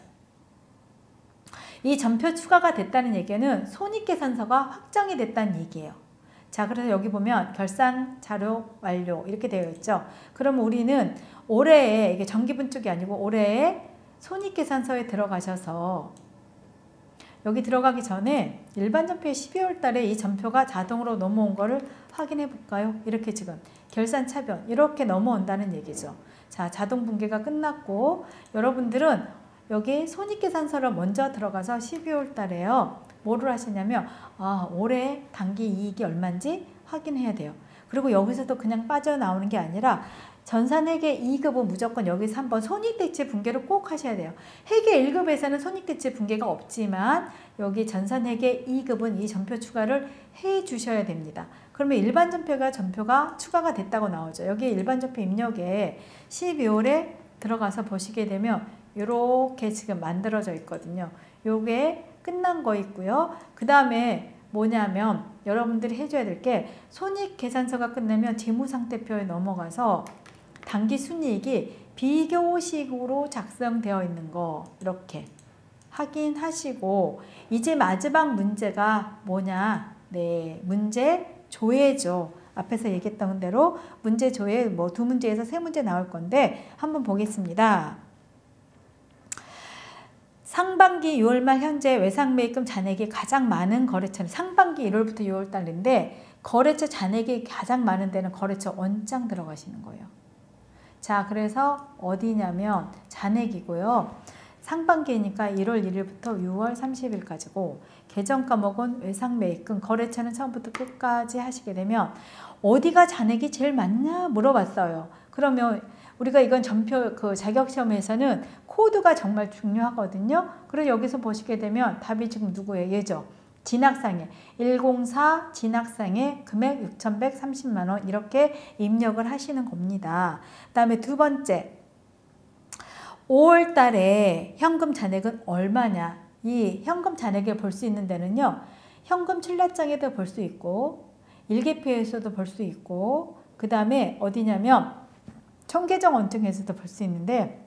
이 전표 추가가 됐다는 얘기는 손익계산서가 확정이 됐다는 얘기예요. 자, 그래서 여기 보면 결산 자료 완료 이렇게 되어 있죠. 그러면 우리는 올해에, 이게 정기분 쪽이 아니고 올해에 손익계산서에 들어가셔서 여기 들어가기 전에 일반 전표에 12월 달에 이 전표가 자동으로 넘어온 거를 확인해 볼까요? 이렇게 지금 결산 차변 이렇게 넘어온다는 얘기죠. 자, 자동 분계가 끝났고 여러분들은 여기 손익계산서를 먼저 들어가서 12월 달에요. 뭐를 하시냐면 올해 단기 이익이 얼마인지 확인해야 돼요. 그리고 여기서도 그냥 빠져나오는 게 아니라 전산회계 2급은 무조건 여기서 한번 손익대체 분계를 꼭 하셔야 돼요. 회계 1급에서는 손익대체 분계가 없지만 여기 전산회계 2급은 이 전표 추가를 해 주셔야 됩니다. 그러면 일반 전표가 추가가 됐다고 나오죠. 여기 일반 전표 입력에 12월에 들어가서 보시게 되면 이렇게 지금 만들어져 있거든요. 요게 끝난 거 있고요. 그 다음에 뭐냐면 여러분들이 해줘야 될 게 손익계산서가 끝나면 재무상태표에 넘어가서 당기순이익이 비교식으로 작성되어 있는 거 이렇게 확인하시고, 이제 마지막 문제가 뭐냐? 네, 문제 조회죠. 앞에서 얘기했던 대로 문제 조회 뭐 2문제에서 3문제 나올 건데 한번 보겠습니다. 상반기 6월 말 현재 외상매입금 잔액이 가장 많은 거래처는 상반기 1월부터 6월 달인데 거래처 잔액이 가장 많은 데는 거래처 원장 들어가시는 거예요. 자, 그래서 어디냐면 잔액이고요. 상반기니까 1월 1일부터 6월 30일까지고 계정 과목은 외상매입금, 거래처는 처음부터 끝까지 하시게 되면 어디가 잔액이 제일 많냐 물어봤어요. 그러면 우리가 이건 전표 자격시험에서는 코드가 정말 중요하거든요. 그래서 여기서 보시게 되면 답이 지금 누구예요? 얘죠. 진학상해 104 진학상해 금액 6,130만 원 이렇게 입력을 하시는 겁니다. 그 다음에 두 번째 5월 달에 현금 잔액은 얼마냐. 이 현금 잔액을 볼 수 있는 데는요. 현금 출납장에도 볼 수 있고 일개표에서도 볼 수 있고 그 다음에 어디냐면 총계정 원증에서도 볼 수 있는데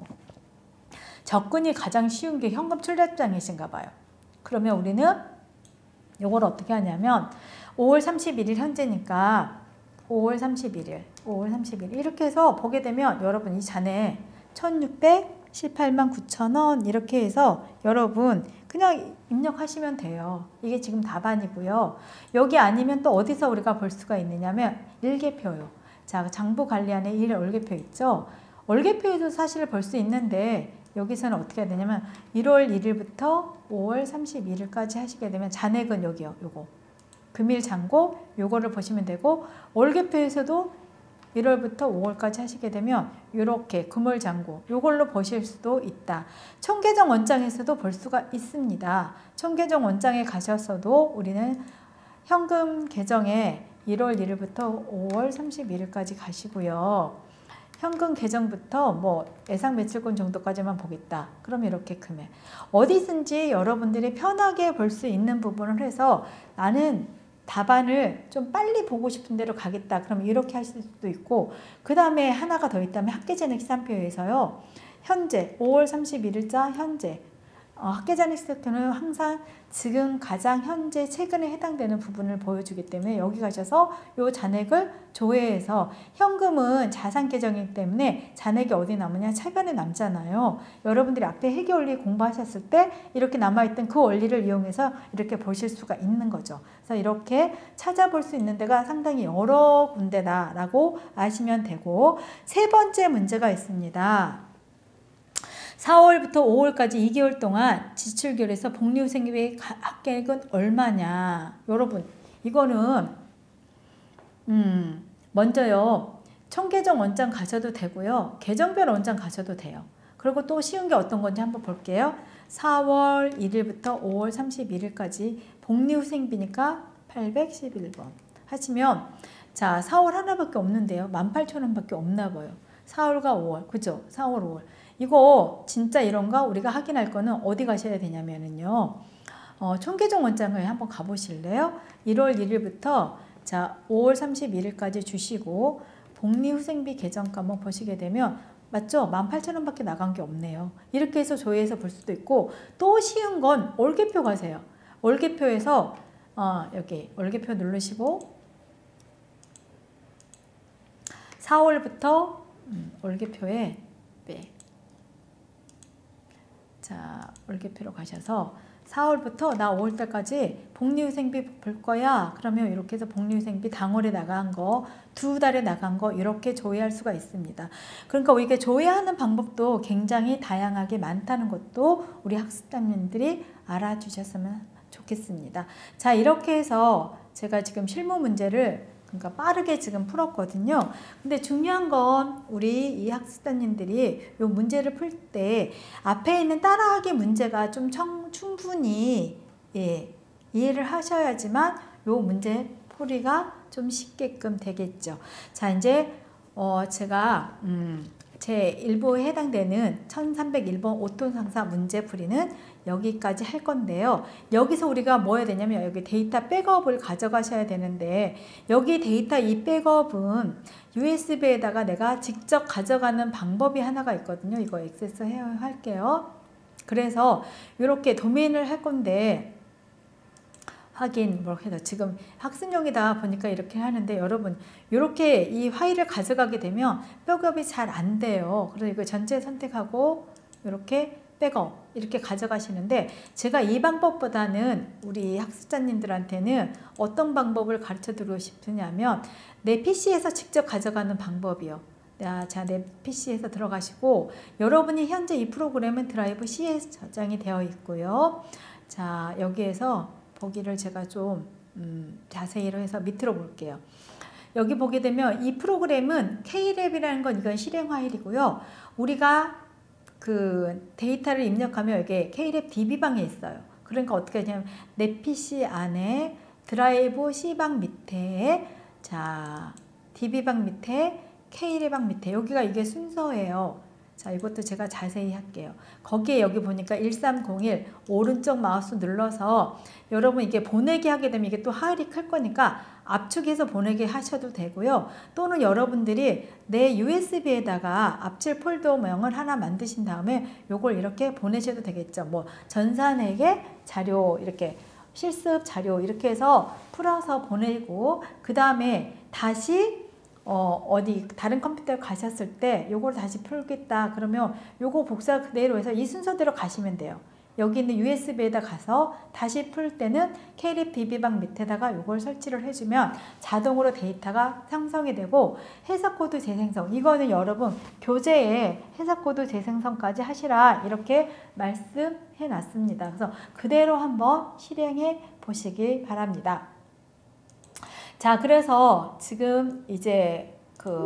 접근이 가장 쉬운 게 현금 출납장이신가 봐요. 그러면 우리는 이걸 어떻게 하냐면 5월 31일 현재니까 5월 31일 이렇게 해서 보게 되면 여러분 이 잔액 1618만 9천원 이렇게 해서 여러분 그냥 입력하시면 돼요. 이게 지금 답안이고요. 여기 아니면 또 어디서 우리가 볼 수가 있느냐면 일개표요. 자, 장부관리안에 1 월계표 있죠. 월계표에도 사실 볼 수 있는데 여기서는 어떻게 해야 되냐면 1월 1일부터 5월 31일까지 하시게 되면 잔액은 여기요. 요거 금일 잔고 요거를 보시면 되고 월계표에서도 1월부터 5월까지 하시게 되면 이렇게 금월 잔고 요걸로 보실 수도 있다. 총계정 원장에서도 볼 수가 있습니다. 총계정 원장에 가셔서도 우리는 현금 계정에 1월 1일부터 5월 31일까지 가시고요. 현금 계정부터 뭐 예상 매출권 정도까지만 보겠다. 그럼 이렇게 금액. 어디든지 여러분들이 편하게 볼 수 있는 부분을 해서 나는 답안을 좀 빨리 보고 싶은 대로 가겠다. 그럼 이렇게 하실 수도 있고 그 다음에 하나가 더 있다면 학계잔액 시산표에서요. 현재 5월 31일자 현재 학계잔액 시산표는 항상 지금 가장 현재 최근에 해당되는 부분을 보여주기 때문에 여기 가셔서 이 잔액을 조회해서 현금은 자산 계정이기 때문에 잔액이 어디 남으냐 차변에 남잖아요. 여러분들이 앞에 회계 원리 공부하셨을 때 이렇게 남아있던 그 원리를 이용해서 이렇게 보실 수가 있는 거죠. 그래서 이렇게 찾아볼 수 있는 데가 상당히 여러 군데다라고 아시면 되고 세 번째 문제가 있습니다. 4월부터 5월까지 2개월 동안 지출결에서 복리후생비 합계액은 얼마냐. 여러분 이거는 먼저요. 총계정 원장 가셔도 되고요. 계정별 원장 가셔도 돼요. 그리고 또 쉬운 게 어떤 건지 한번 볼게요. 4월 1일부터 5월 31일까지 복리후생비니까 811번 하시면 자 4월 하나밖에 없는데요. 18,000원밖에 없나 봐요. 4월과 5월 그죠? 4월 5월 이거 진짜 이런가 우리가 확인할 거는 어디 가셔야 되냐면은요. 총계정 원장을 한번 가보실래요? 1월 1일부터 자 5월 31일까지 주시고 복리후생비 계정가 한번 보시게 되면 맞죠? 18,000원밖에 나간 게 없네요. 이렇게 해서 조회해서 볼 수도 있고 또 쉬운 건 월계표 가세요. 월계표에서 여기 월계표 누르시고 4월부터 월계표에 자 월계표로 가셔서 4월부터 나 5월달까지 복리후생비 볼 거야. 그러면 이렇게 해서 복리후생비 당월에 나간 거, 두 달에 나간 거 이렇게 조회할 수가 있습니다. 그러니까 우리가 조회하는 방법도 굉장히 다양하게 많다는 것도 우리 학습자님들이 알아주셨으면 좋겠습니다. 자 이렇게 해서 제가 지금 실무 문제를 그러니까 빠르게 지금 풀었거든요. 근데 중요한 건 우리 이 학습자님들이 이 문제를 풀 때 앞에 있는 따라하기 문제가 좀 충분히 이해를 하셔야지만 이 문제 풀이가 좀 쉽게끔 되겠죠. 자 이제 제가 제 1부에 해당되는 1301번 5톤 상사 문제풀이는 여기까지 할 건데요. 여기서 우리가 뭐 해야 되냐면 여기 데이터 백업을 가져가셔야 되는데 여기 데이터 이 백업은 USB에다가 내가 직접 가져가는 방법이 하나가 있거든요. 이거 액세스 해야 할게요. 그래서 이렇게 도메인을 할 건데 확인 뭐라고 해서 지금 학습용이다 보니까 이렇게 하는데 여러분 이렇게 이 파일을 가져가게 되면 백업이 잘 안 돼요. 그래서 이거 전체 선택하고 이렇게 백업 이렇게 가져가시는데 제가 이 방법보다는 우리 학습자님들한테는 어떤 방법을 가르쳐 드리고 싶으냐면 내 PC에서 직접 가져가는 방법이요. 자, 내 PC에서 들어가시고 여러분이 현재 이 프로그램은 드라이브 C에 저장이 되어 있고요. 자 여기에서 보기를 제가 좀 자세히로 해서 밑으로 볼게요. 여기 보게 되면 이 프로그램은 K랩이라는 건 이건 실행 파일이고요. 우리가 그 데이터를 입력하면 여기 K랩 DB방에 있어요. 그러니까 어떻게 하냐면 내 PC 안에 드라이브 C방 밑에 자 DB방 밑에 K랩방 밑에 여기가 이게 순서예요. 자, 이것도 제가 자세히 할게요. 거기에 여기 보니까 1301 오른쪽 마우스 눌러서 여러분 이게 보내기 하게 되면 이게 또 하울이 클 거니까 압축해서 보내기 하셔도 되고요. 또는 여러분들이 내 USB에다가 압출 폴더명을 하나 만드신 다음에 요걸 이렇게 보내셔도 되겠죠. 뭐 전산에게 자료 이렇게 실습 자료 이렇게 해서 풀어서 보내고 그 다음에 다시 어디 다른 컴퓨터에 가셨을 때 요걸 다시 풀겠다 그러면 요거 복사 그대로 해서 이 순서대로 가시면 돼요. 여기 있는 USB에다 가서 다시 풀 때는 캐리 DB방 밑에다가 요걸 설치를 해주면 자동으로 데이터가 생성이 되고 해석 코드 재생성 이거는 여러분 교재에 해석 코드 재생성까지 하시라 이렇게 말씀해 놨습니다. 그래서 그대로 한번 실행해 보시기 바랍니다. 자, 그래서 지금 이제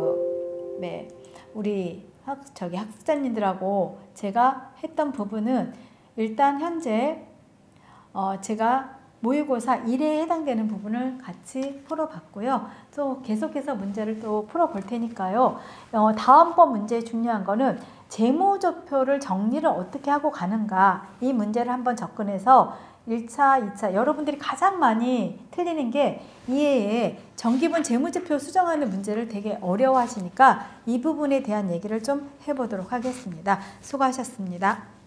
우리 학습자님들하고 제가 했던 부분은 일단 현재 제가 모의고사 1회에 해당되는 부분을 같이 풀어봤고요. 또 계속해서 문제를 또 풀어볼 테니까요. 다음번 문제에 중요한 거는 재무제표를 정리를 어떻게 하고 가는가 이 문제를 한번 접근해서 1차, 2차 여러분들이 가장 많이 틀리는 게 이해에 정기분 재무제표 수정하는 문제를 되게 어려워하시니까 이 부분에 대한 얘기를 좀 해보도록 하겠습니다. 수고하셨습니다.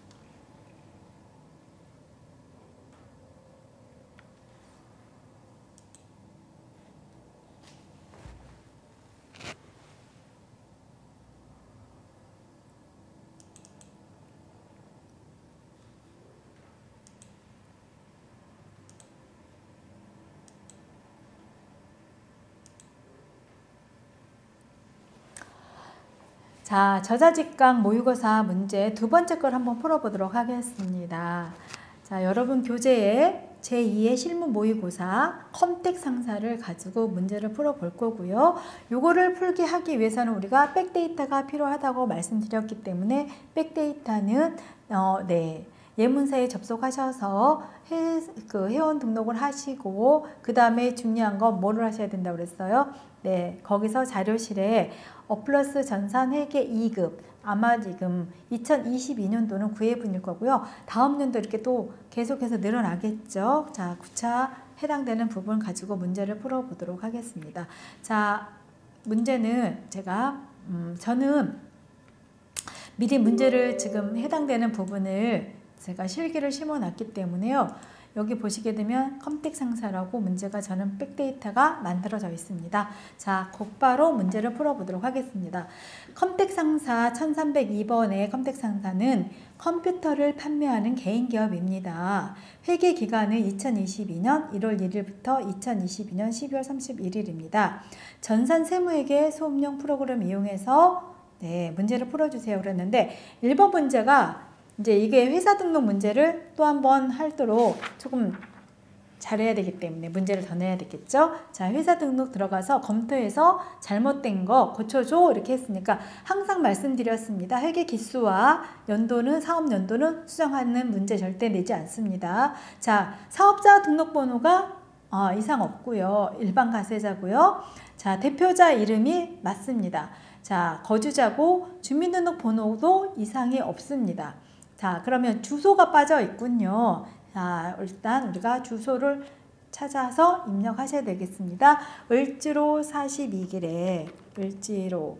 자, 저자직강 모의고사 문제 두 번째 걸 한번 풀어보도록 하겠습니다. 자, 여러분 교재에 제2의 실무 모의고사 컴텍 상사를 가지고 문제를 풀어볼 거고요. 요거를 풀게 하기 위해서는 우리가 백데이터가 필요하다고 말씀드렸기 때문에 백데이터는 예문서에 접속하셔서 회원 등록을 하시고 그 다음에 중요한 건 뭐를 하셔야 된다고 그랬어요? 네, 거기서 자료실에 어플러스 전산회계 2급 아마 지금 2022년도는 9회분일 거고요. 다음 년도 이렇게 또 계속해서 늘어나겠죠. 자, 9차 해당되는 부분 가지고 문제를 풀어보도록 하겠습니다. 자, 문제는 저는 미리 문제를 지금 해당되는 부분을 제가 실기를 심어놨기 때문에요. 여기 보시게 되면 컴텍 상사라고 문제가 저는 백데이터가 만들어져 있습니다. 자, 곧바로 문제를 풀어보도록 하겠습니다. 컴텍 상사 1302번의 컴텍 상사는 컴퓨터를 판매하는 개인 기업입니다. 회계 기간은 2022년 1월 1일부터 2022년 12월 31일입니다. 전산 세무회계 수업용 프로그램 이용해서 문제를 풀어주세요 그랬는데 1번 문제가 이제 이게 회사 등록 문제를 또 한 번 하도록 조금 잘해야 되기 때문에 문제를 더 내야 되겠죠. 자, 회사 등록 들어가서 검토해서 잘못된 거 고쳐줘 이렇게 했으니까 항상 말씀드렸습니다. 회계 기수와 연도는 사업 연도는 수정하는 문제 절대 내지 않습니다. 자, 사업자 등록번호가 이상 없고요. 일반 가세자고요. 자, 대표자 이름이 맞습니다. 자, 거주자고 주민등록번호도 이상이 없습니다. 자, 그러면 주소가 빠져 있군요. 자, 일단 우리가 주소를 찾아서 입력하셔야 되겠습니다. 을지로 42길에 을지로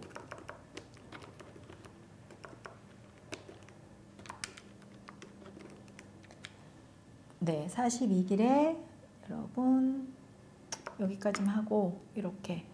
42길에 여러분 여기까지만 하고 이렇게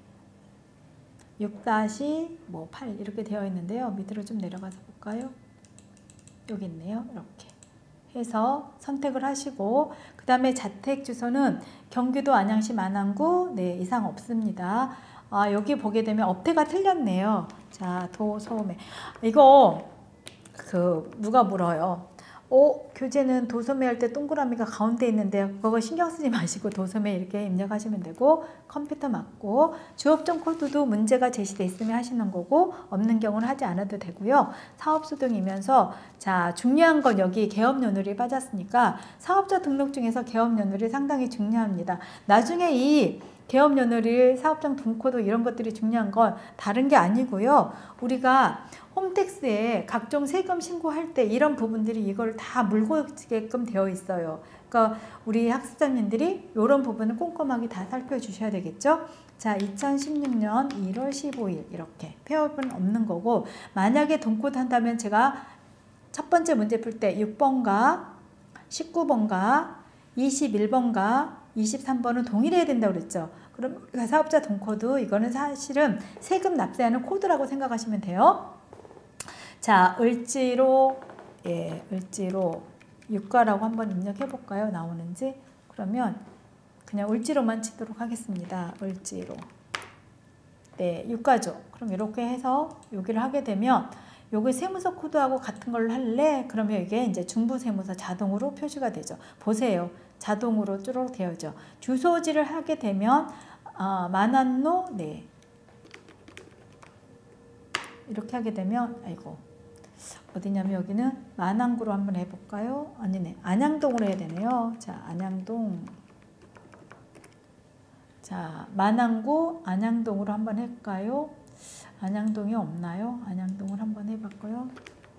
6-8 이렇게 되어 있는데요. 밑으로 좀 내려가서 볼까요? 여기 있네요. 이렇게 해서 선택을 하시고 그 다음에 자택 주소는 경기도 안양시 만안구 이상 없습니다. 여기 보게 되면 업태가 틀렸네요. 자, 도소매 이거 누가 물어요. 교재는 도소매 할 때 동그라미가 가운데 있는데 그거 신경 쓰지 마시고 도소매 이렇게 입력하시면 되고 컴퓨터 맞고 주업종 코드도 문제가 제시되어 있으면 하시는 거고 없는 경우는 하지 않아도 되고요. 사업소 등이면서 자, 중요한 건 여기 개업연율이 빠졌으니까 사업자 등록 중에서 개업연율이 상당히 중요합니다. 나중에 이 개업연율이 사업장 등코드 이런 것들이 중요한 건 다른 게 아니고요. 우리가 홈택스에 각종 세금 신고할 때 이런 부분들이 이걸 다 물고 오게끔 되어 있어요. 그러니까 우리 학습자님들이 이런 부분을 꼼꼼하게 다 살펴주셔야 되겠죠. 자, 2016년 1월 15일 이렇게 폐업은 없는 거고, 만약에 동코드 한다면 제가 첫 번째 문제 풀 때 6번과 19번과 21번과 23번은 동일해야 된다고 그랬죠. 그럼 사업자 동코드, 이거는 사실은 세금 납세하는 코드라고 생각하시면 돼요. 자, 을지로, 예, 을지로 유가라고 한번 입력해 볼까요? 나오는지. 그러면 그냥 을지로만 치도록 하겠습니다. 을지로. 네, 유가죠. 그럼 이렇게 해서 여기를 하게 되면 여기 세무서 코드하고 같은 걸로 할래? 그러면 이게 이제 중부세무서 자동으로 표시가 되죠. 보세요. 자동으로 쭈룩 되어져. 주소지를 하게 되면 만안로, 네, 이렇게 하게 되면, 아이고, 어디냐면 여기는 만안구로 한번 해볼까요? 아니네, 안양동으로 해야 되네요. 자, 안양동. 자, 만안구 안양동으로 한번 할까요? 안양동이 없나요? 안양동을 한번 해봤고요.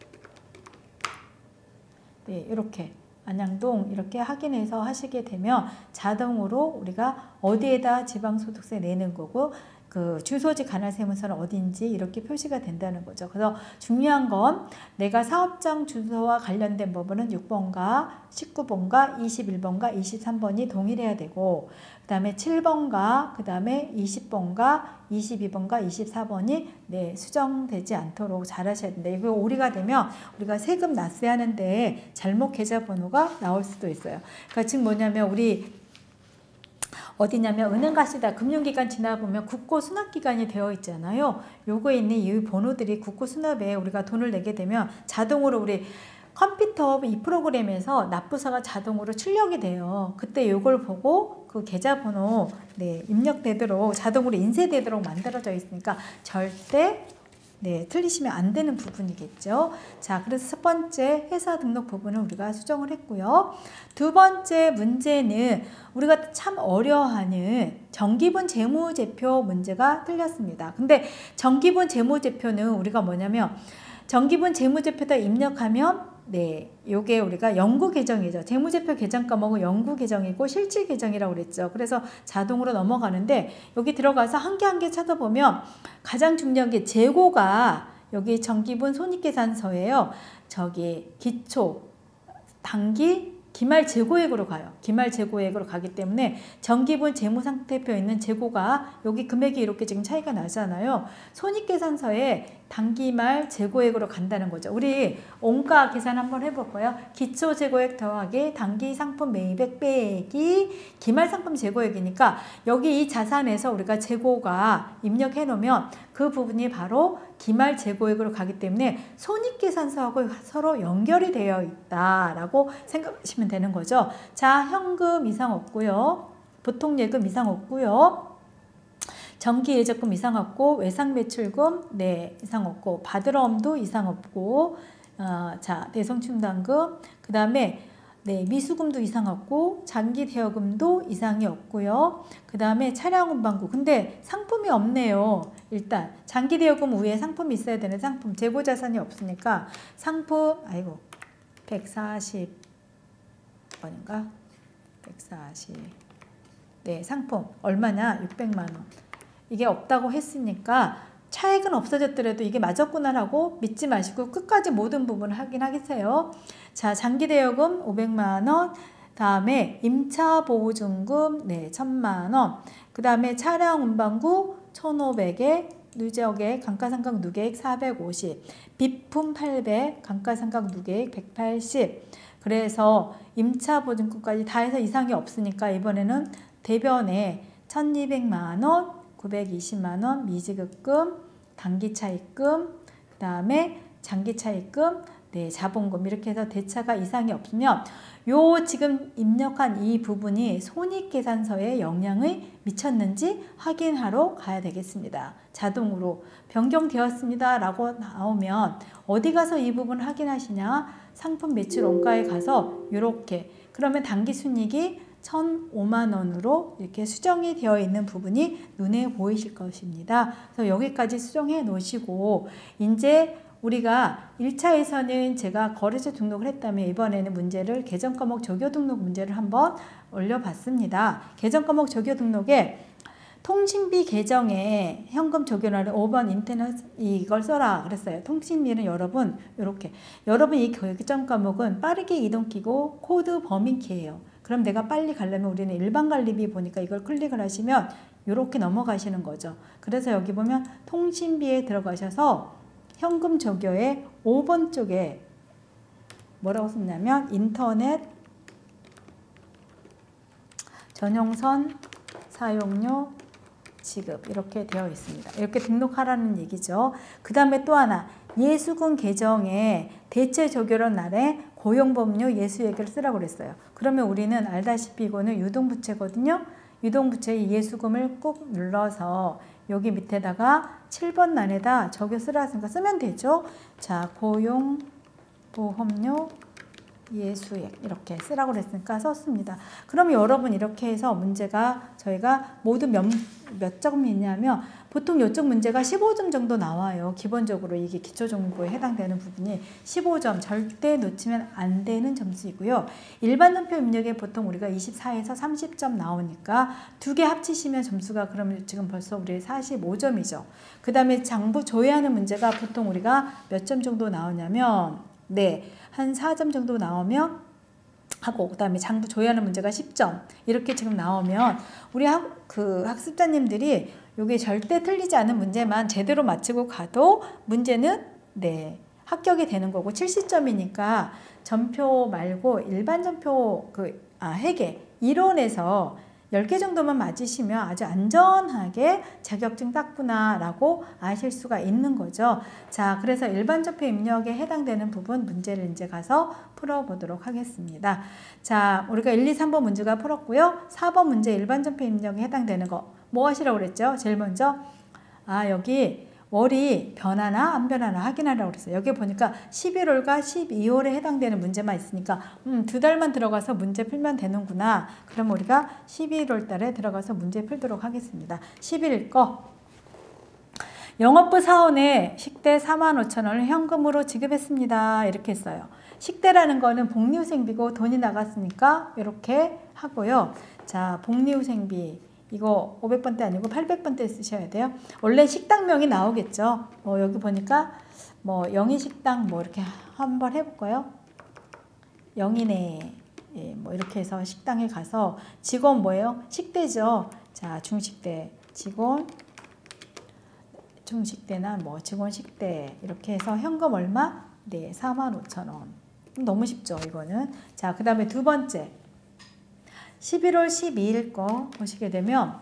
네, 이렇게 안양동 이렇게 확인해서 하시게 되면 자동으로 우리가 어디에다 지방소득세 내는 거고, 그 주소지 관할세무서는 어딘지 이렇게 표시가 된다는 거죠. 그래서 중요한 건 내가 사업장 주소와 관련된 부분은 6번과 19번과 21번과 23번이 동일해야 되고, 그 다음에 7번과 그 다음에 20번과 22번과 24번이 네, 수정되지 않도록 잘 하셔야 된다. 이거 오류가 되면 우리가 세금 납세하는데 잘못 계좌번호가 나올 수도 있어요. 그러니까 지금 뭐냐면 우리 어디냐면 은행 가시다 금융기관 지나보면 국고수납기간이 되어 있잖아요. 요거에 있는 이 번호들이 국고수납에 우리가 돈을 내게 되면 자동으로 우리 컴퓨터 이 프로그램에서 납부서가 자동으로 출력이 돼요. 그때 요걸 보고 그 계좌번호 네, 입력되도록 자동으로 인쇄되도록 만들어져 있으니까 절대 네, 틀리시면 안 되는 부분이겠죠. 자, 그래서 첫 번째 회사 등록 부분을 우리가 수정을 했고요. 두 번째 문제는 우리가 참 어려워하는 정기분 재무제표 문제가 틀렸습니다. 근데 정기분 재무제표는 우리가 뭐냐면 정기분 재무제표에다 입력하면 네, 요게 우리가 연구 계정이죠. 재무제표 계정 과목은 연구 계정이고 실질 계정이라고 그랬죠. 그래서 자동으로 넘어가는데 여기 들어가서 한 개 한 개 찾아보면 가장 중요한 게 재고가 여기 정기분 손익계산서예요. 저기 기초, 단기, 기말 재고액으로 가요. 기말 재고액으로 가기 때문에 정기분 재무상태표에 있는 재고가 여기 금액이 이렇게 지금 차이가 나잖아요. 손익계산서에 단기말 재고액으로 간다는 거죠. 우리 원가 계산 한번 해볼까요? 기초 재고액 더하기 단기 상품 매입액 빼기 기말 상품 재고액이니까 여기 이 자산에서 우리가 재고가 입력해 놓으면 그 부분이 바로 기말 재고액으로 가기 때문에 손익계산서하고 서로 연결이 되어 있다라고 생각하시면 되는 거죠. 자, 현금 이상 없고요. 보통예금 이상 없고요. 정기예적금 이상 없고, 외상매출금 네 이상 없고, 받으러옴도 이상 없고, 자, 대성충당금, 그 다음에 네, 미수금도 이상 없고, 장기대여금도 이상이 없고요. 그 다음에 차량운반구. 근데 상품이 없네요. 일단 장기대여금 위에 상품이 있어야 되는 상품, 재고자산이 없으니까 상품, 아이고 140번인가? 140. 네, 상품 얼마냐? 600만 원. 이게 없다고 했으니까 차액은 없어졌더라도 이게 맞았구나라고 믿지 마시고 끝까지 모든 부분을 확인하세요. 자, 장기대여금 500만 원, 다음에 임차보증금 네, 1000만 원, 그 다음에 차량운반구 1500에 누적액 감가상각 누계액 450, 비품 800, 감가상각 누계액 180. 그래서 임차보증금까지 다 해서 이상이 없으니까 이번에는 대변에 1200만 원, 920만 원 미지급금, 단기차입금, 그 다음에 장기차입금, 네, 자본금 이렇게 해서 대차가 이상이 없으면 요 지금 입력한 이 부분이 손익계산서에 영향을 미쳤는지 확인하러 가야 되겠습니다. 자동으로 변경되었습니다 라고 나오면 어디 가서 이 부분 확인하시냐? 상품 매출 원가에 가서 이렇게 그러면 당기순이익이 1,005만 원으로 이렇게 수정이 되어 있는 부분이 눈에 보이실 것입니다. 그래서 여기까지 수정해 놓으시고 이제 우리가 1차에서는 제가 거래처 등록을 했다면 이번에는 문제를 계정 과목 조교 등록 문제를 한번 올려봤습니다. 계정 과목 조교 등록에 통신비 계정에 현금 조교라는 5번 인터넷 이걸 써라 그랬어요. 통신비는 여러분 이렇게 여러분 이 계정 과목은 빠르게 이동키고 코드 범인키예요. 그럼 내가 빨리 가려면 우리는 일반 관리비 보니까 이걸 클릭을 하시면 이렇게 넘어가시는 거죠. 그래서 여기 보면 통신비에 들어가셔서 현금 조교의 5번 쪽에 뭐라고 썼냐면 인터넷 전용선 사용료 지급 이렇게 되어 있습니다. 이렇게 등록하라는 얘기죠. 그 다음에 또 하나 예수금 계정에 대체 조교란 날에 고용법료 예수예결 쓰라고 그랬어요. 그러면 우리는 알다시피 이거는 유동부채거든요. 유동부채의 예수금을 꾹 눌러서 여기 밑에다가 7번 난에다 적여 쓰라 했으니까 쓰면 되죠. 자, 고용보험료 예수액 이렇게 쓰라고 그랬으니까 썼습니다. 그럼 여러분 이렇게 해서 문제가 저희가 모두 몇 점이냐면 보통 이쪽 문제가 15점 정도 나와요. 기본적으로 이게 기초정보에 해당되는 부분이 15점 절대 놓치면 안 되는 점수이고요. 일반 전표 입력에 보통 우리가 24에서 30점 나오니까 두 개 합치시면 점수가 그러면 지금 벌써 우리 45점이죠. 그 다음에 장부 조회하는 문제가 보통 우리가 몇 점 정도 나오냐면 네, 한 4점 정도 나오면 하고 그 다음에 장부 조회하는 문제가 10점 이렇게 지금 나오면 우리 학습자님들이 이게 절대 틀리지 않은 문제만 제대로 맞히고 가도 문제는 네 합격이 되는 거고 70점이니까 전표 말고 일반 전표 회계 이론에서 10개 정도만 맞으시면 아주 안전하게 자격증 땄구나 라고 아실 수가 있는 거죠. 자, 그래서 일반 전표 입력에 해당되는 부분 문제를 이제 가서 풀어보도록 하겠습니다. 자, 우리가 1, 2, 3번 문제가 풀었고요. 4번 문제 일반 전표 입력에 해당되는 거 뭐 하시라고 그랬죠? 제일 먼저 여기 월이 변하나 안 변하나 확인하라고 그랬어요. 여기 보니까 11월과 12월에 해당되는 문제만 있으니까 두 달만 들어가서 문제 풀면 되는구나. 그럼 우리가 11월 달에 들어가서 문제 풀도록 하겠습니다. 11일 거. 영업부 사원에 식대 45,000원을 현금으로 지급했습니다. 이렇게 했어요. 식대라는 거는 복리후생비고 돈이 나갔으니까 이렇게 하고요. 자, 복리후생비. 이거 500번대 아니고 800번대 쓰셔야 돼요. 원래 식당명이 나오겠죠. 여기 보니까 영희식당 이렇게 한번 해볼까요? 영희네 뭐 이렇게 해서 식당에 가서 직원 뭐예요? 식대죠. 자, 중식대 직원 중식대나 직원 식대 이렇게 해서 현금 얼마? 네, 45,000원. 너무 쉽죠, 이거는. 자, 그 다음에 두 번째. 11월 12일 거 보시게 되면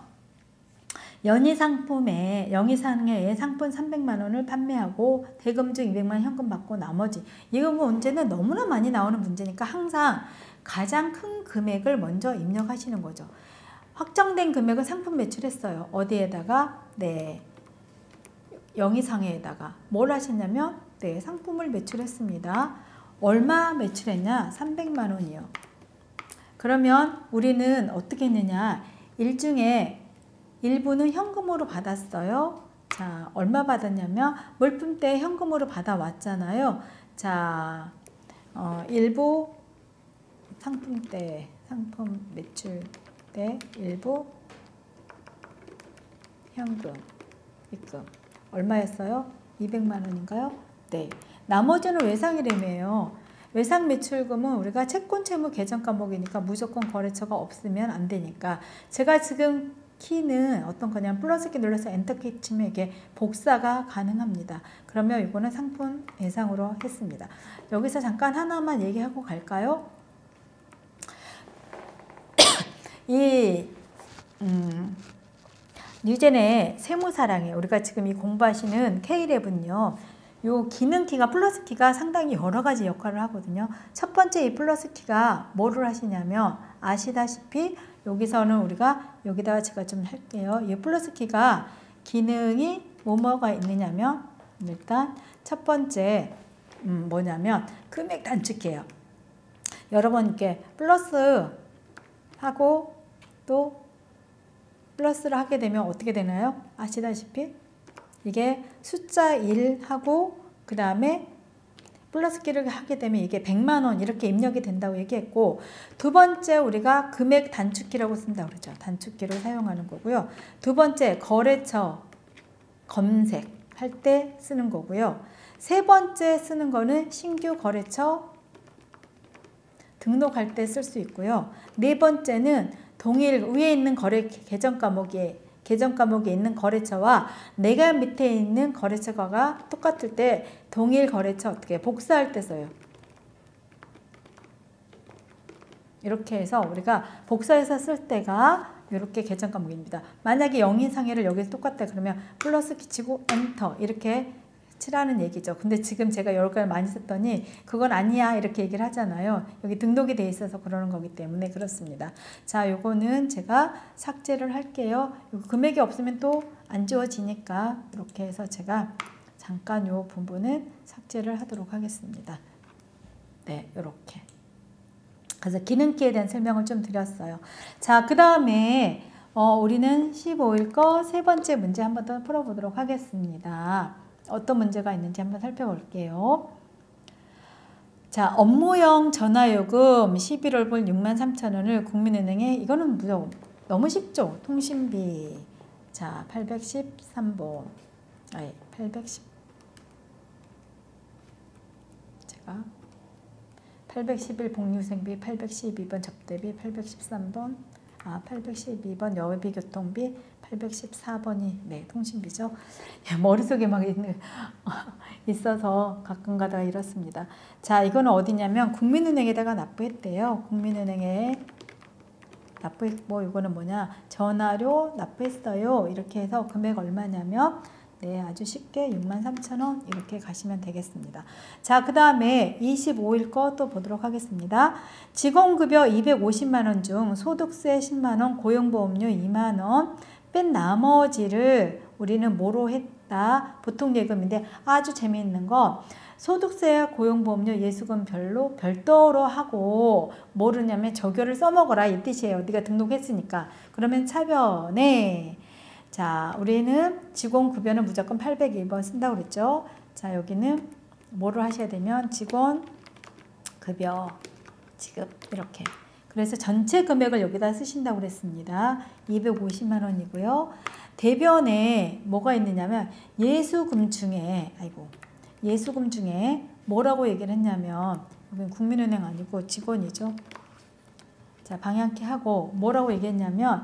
영희상에 상품 300만 원을 판매하고 대금 중 200만 현금 받고 나머지 이거 문제는 너무나 많이 나오는 문제니까 항상 가장 큰 금액을 먼저 입력하시는 거죠. 확정된 금액은 상품 매출했어요. 어디에다가? 네, 영희상에다가 뭘 하셨냐면 네, 상품을 매출했습니다. 얼마 매출했냐? 300만 원이요. 그러면 우리는 어떻게 했느냐? 일중에 일부는 현금으로 받았어요. 자, 얼마 받았냐면 물품 때 현금으로 받아왔잖아요. 자, 일부 상품 때 상품 매출 때 일부 현금 입금 얼마였어요? 200만 원인가요? 네. 나머지는 외상이라며요. 외상 매출금은 우리가 채권 채무 계정 과목이니까 무조건 거래처가 없으면 안 되니까 제가 지금 키는 어떤 거냐면 플러스 키 눌러서 엔터 키 치면 이게 복사가 가능합니다. 그러면 이거는 상품 외상으로 했습니다. 여기서 잠깐 하나만 얘기하고 갈까요? 이 뉴젠의 세무사랑에 우리가 지금 이 공부하시는 K11요. 요 기능 키가 플러스 키가 상당히 여러 가지 역할을 하거든요. 첫 번째 이 플러스 키가 뭐를 하시냐면 아시다시피 여기서는 우리가 여기다가 제가 좀 할게요. 이 플러스 키가 기능이 뭐가 있느냐면 일단 첫 번째 뭐냐면 금액 단축해요. 여러분 이렇게 플러스 하고 또 플러스를 하게 되면 어떻게 되나요? 아시다시피 이게 숫자 1하고 그 다음에 플러스 끼를 하게 되면 이게 100만 원 이렇게 입력이 된다고 얘기했고, 두 번째 우리가 금액 단축키라고 쓴다고 그러죠. 단축키를 사용하는 거고요. 두 번째 거래처 검색할 때 쓰는 거고요. 세 번째 쓰는 거는 신규 거래처 등록할 때 쓸 수 있고요. 네 번째는 동일 위에 있는 거래 계정 과목에 있는 거래처와 내가 밑에 있는 거래처가 똑같을 때 동일 거래처 어떻게 복사할 때 써요. 이렇게 해서 우리가 복사해서 쓸 때가 이렇게 계정 과목입니다. 만약에 영인상해를 여기서 똑같다 그러면 플러스 키치고 엔터 이렇게 칠하는 얘기죠. 근데 지금 제가 여러 가지 많이 썼더니 그건 아니야 이렇게 얘기를 하잖아요. 여기 등록이 돼 있어서 그러는 거기 때문에 그렇습니다. 자, 요거는 제가 삭제를 할게요. 금액이 없으면 또 안 지워지니까 이렇게 해서 제가 잠깐 요 부분은 삭제를 하도록 하겠습니다. 네, 이렇게. 그래서 기능키에 대한 설명을 좀 드렸어요. 자, 그 다음에 우리는 15일 거 세 번째 문제 한번 더 풀어보도록 하겠습니다. 어떤 문제가 있는지 한번 살펴볼게요. 자, 업무용 전화요금 11월분 63,000원을 국민은행에, 이거는 무조건 너무 쉽죠? 통신비. 자, 813번. 810. 제가 811 복류생비, 812번 접대비, 813번 812번 여비 교통비, 814번이 네 통신비죠. 머릿속에 막 있어서 가끔 가다가 이렇습니다. 자, 이거는 어디냐면 국민은행에다가 납부했대요. 국민은행에 납부했고, 이거는 뭐냐, 전화료 납부했어요. 이렇게 해서 금액 얼마냐면 네, 아주 쉽게 63,000원 이렇게 가시면 되겠습니다. 자, 그 다음에 25일 거 또 보도록 하겠습니다. 직원급여 250만원 중 소득세 10만원, 고용보험료 2만원 뺀 나머지를 우리는 뭐로 했다? 보통예금인데 아주 재미있는 거, 소득세, 고용보험료, 예수금 별도로 하고 뭐르냐면 적요를 써먹어라 이 뜻이에요. 네가 등록했으니까. 그러면 차변에 자, 우리는 직원급여는 무조건 801번 쓴다고 그랬죠. 자, 여기는 뭐를 하셔야 되면 직원급여 지급 이렇게. 그래서 전체 금액을 여기다 쓰신다고 그랬습니다. 250만 원이고요. 대변에 뭐가 있느냐면 예수금 중에 뭐라고 얘기를 했냐면, 여기는 국민은행 아니고 직원이죠. 자, 방향키 하고 뭐라고 얘기했냐면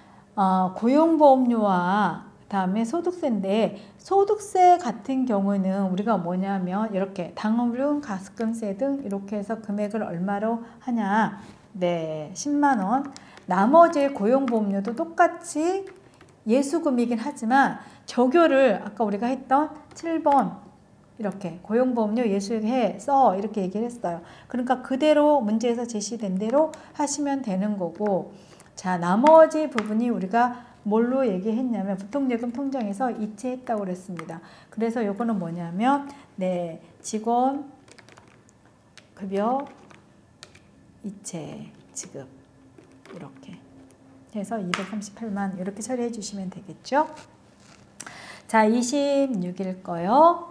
고용보험료와 다음에 소득세인데, 소득세 같은 경우는 우리가 뭐냐면 이렇게 당월금, 가습금세 등 이렇게 해서 금액을 얼마로 하냐, 네 10만원. 나머지 고용보험료도 똑같이 예수금이긴 하지만 적요를 아까 우리가 했던 7번 이렇게 고용보험료 예수해 써 이렇게 얘기를 했어요. 그러니까 그대로 문제에서 제시된 대로 하시면 되는 거고, 자, 나머지 부분이 우리가 뭘로 얘기했냐면 보통예금 통장에서 이체했다고 그랬습니다. 그래서 요거는 뭐냐면 네 직원 급여 이체 지급 이렇게 해서 238만 이렇게 처리해 주시면 되겠죠. 자, 26일 거요.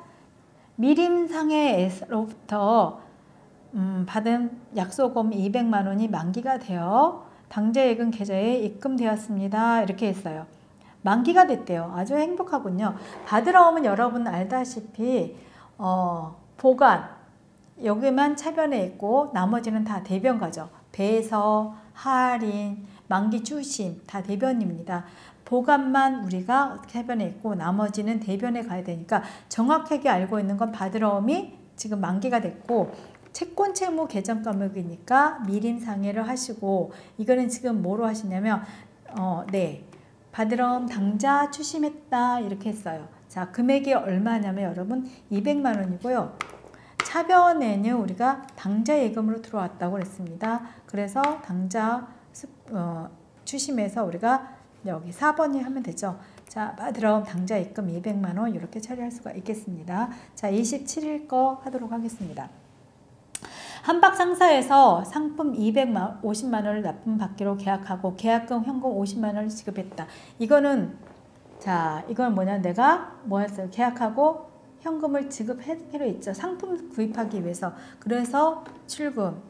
미림상해로부터 받은 약소금 200만 원이 만기가 되어 당좌예금 계좌에 입금되었습니다. 이렇게 했어요. 만기가 됐대요. 아주 행복하군요. 받으러 오면 여러분 알다시피 보관 여기만 차변에 있고 나머지는 다 대변 가죠. 배서, 할인, 만기 추심 다 대변입니다. 보관만 우리가 차변에 있고 나머지는 대변에 가야 되니까 정확하게 알고 있는 건 받으러 오미 지금 만기가 됐고, 채권 채무 계정 과목이니까 미림상해를 하시고, 이거는 지금 뭐로 하시냐면 네 받으러 당좌 추심했다 이렇게 했어요. 자, 금액이 얼마냐면 여러분 200만 원이고요. 차변에는 우리가 당좌 예금으로 들어왔다고 그랬습니다. 그래서 당좌 추심해서 우리가 여기 4번이 하면 되죠. 자, 받으러 당좌 입금 200만 원 이렇게 처리할 수가 있겠습니다. 자, 27일 거 하도록 하겠습니다. 한박상사에서 상품 250만 원을 납품받기로 계약하고 계약금 현금 50만 원을 지급했다. 이거는 자, 이건 뭐냐, 내가 뭐 했어요? 계약하고 현금을 지급하기로 했죠. 상품 구입하기 위해서. 그래서 출금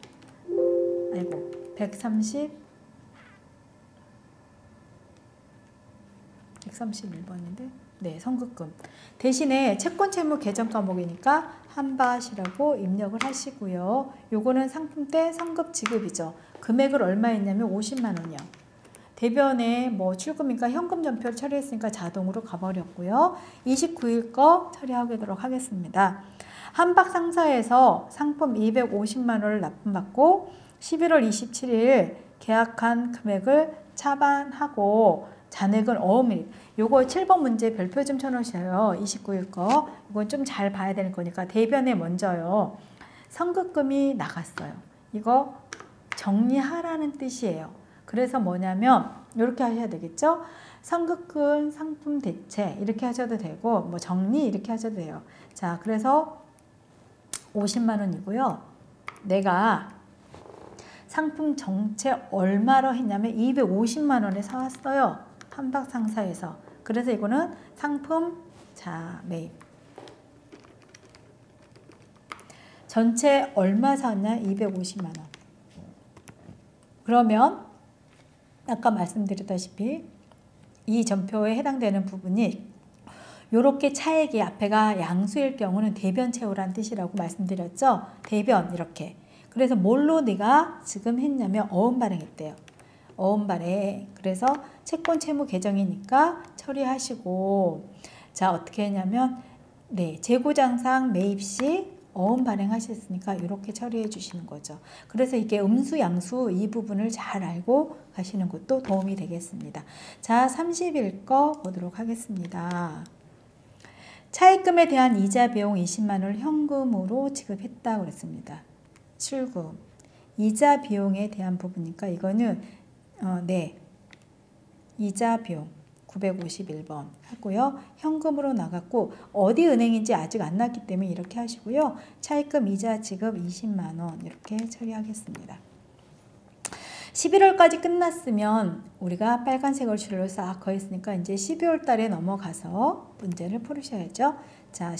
131번인데 네, 선급금. 대신에 채권 채무 계정 과목이니까 한밭이라고 입력을 하시고요. 요거는 상품 때 선급 지급이죠. 금액을 얼마였냐면 50만 원이요. 대변에 뭐 출금이니까 현금 전표를 처리했으니까 자동으로 가버렸고요. 29일 거 처리하도록 하겠습니다. 한박 상사에서 상품 250만 원을 납품받고 11월 27일 계약한 금액을 차반하고 잔액은 어음일. 요거 7번 문제 별표 좀 쳐놓으셔요. 29일 거. 이건 좀 잘 봐야 되는 거니까 대변에 먼저요. 선급금이 나갔어요. 이거 정리하라는 뜻이에요. 그래서 뭐냐면 이렇게 하셔야 되겠죠. 선급금, 상품 대체 이렇게 하셔도 되고 뭐 정리 이렇게 하셔도 돼요. 자, 그래서 50만 원이고요. 내가 상품 정체 얼마로 했냐면 250만 원에 사왔어요. 한박 상사에서. 그래서 이거는 상품 매입. 전체 얼마 샀냐? 250만 원. 그러면 아까 말씀드렸다시피 이 전표에 해당되는 부분이 요렇게 차액이 앞에가 양수일 경우는 대변 채우라는 뜻이라고 말씀드렸죠. 대변 이렇게. 그래서 뭘로 네가 지금 했냐면 어음 발행했대요. 어음 발행. 그래서 채권 채무 계정이니까 처리하시고 자 어떻게 했냐면 네 재고장상 매입 시 어음 발행하셨으니까 이렇게 처리해 주시는 거죠. 그래서 이게 음수 양수 이 부분을 잘 알고 가시는 것도 도움이 되겠습니다. 자 30일 거 보도록 하겠습니다. 차입금에 대한 이자 비용 20만 원을 현금으로 지급했다고 그랬습니다. 출금. 이자 비용에 대한 부분이니까 이거는 네. 이자 비용 951번 하고요. 현금으로 나갔고 어디 은행인지 아직 안 났기 때문에 이렇게 하시고요. 차입금 이자 지급 20만 원 이렇게 처리하겠습니다. 11월까지 끝났으면 우리가 빨간색을 줄로 싹 그었으니까 이제 12월 달에 넘어가서 문제를 풀으셔야죠. 자,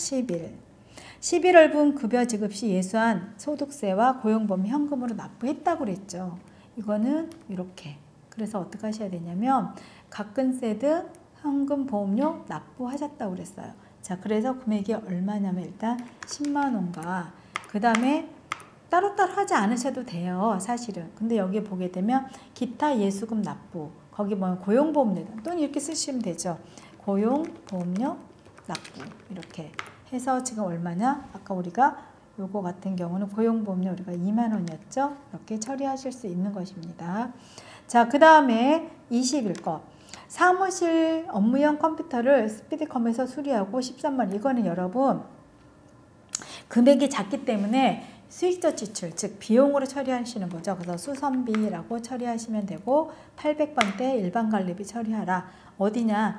11월분 급여 지급 시 예수한 소득세와 고용보험 현금으로 납부했다고 그랬죠. 이거는 이렇게. 그래서 어떻게 하셔야 되냐면 각근세 등 현금 보험료 납부하셨다고 그랬어요. 자, 그래서 금액이 얼마냐면 일단 10만 원과 그 다음에 따로따로 하지 않으셔도 돼요. 사실은. 근데 여기 보게 되면 기타 예수금 납부 거기 뭐 고용보험료 또는 이렇게 쓰시면 되죠. 고용보험료 납부 이렇게 해서 지금 얼마냐? 아까 우리가 요거 같은 경우는 고용보험료 우리가 2만 원이었죠. 이렇게 처리하실 수 있는 것입니다. 자, 그 다음에 20일 거. 사무실 업무용 컴퓨터를 스피디컴에서 수리하고 13만. 이거는 여러분 금액이 작기 때문에 수익적 지출, 즉 비용으로 처리하시는 거죠. 그래서 수선비라고 처리하시면 되고 800번대 일반 관리비 처리하라. 어디냐?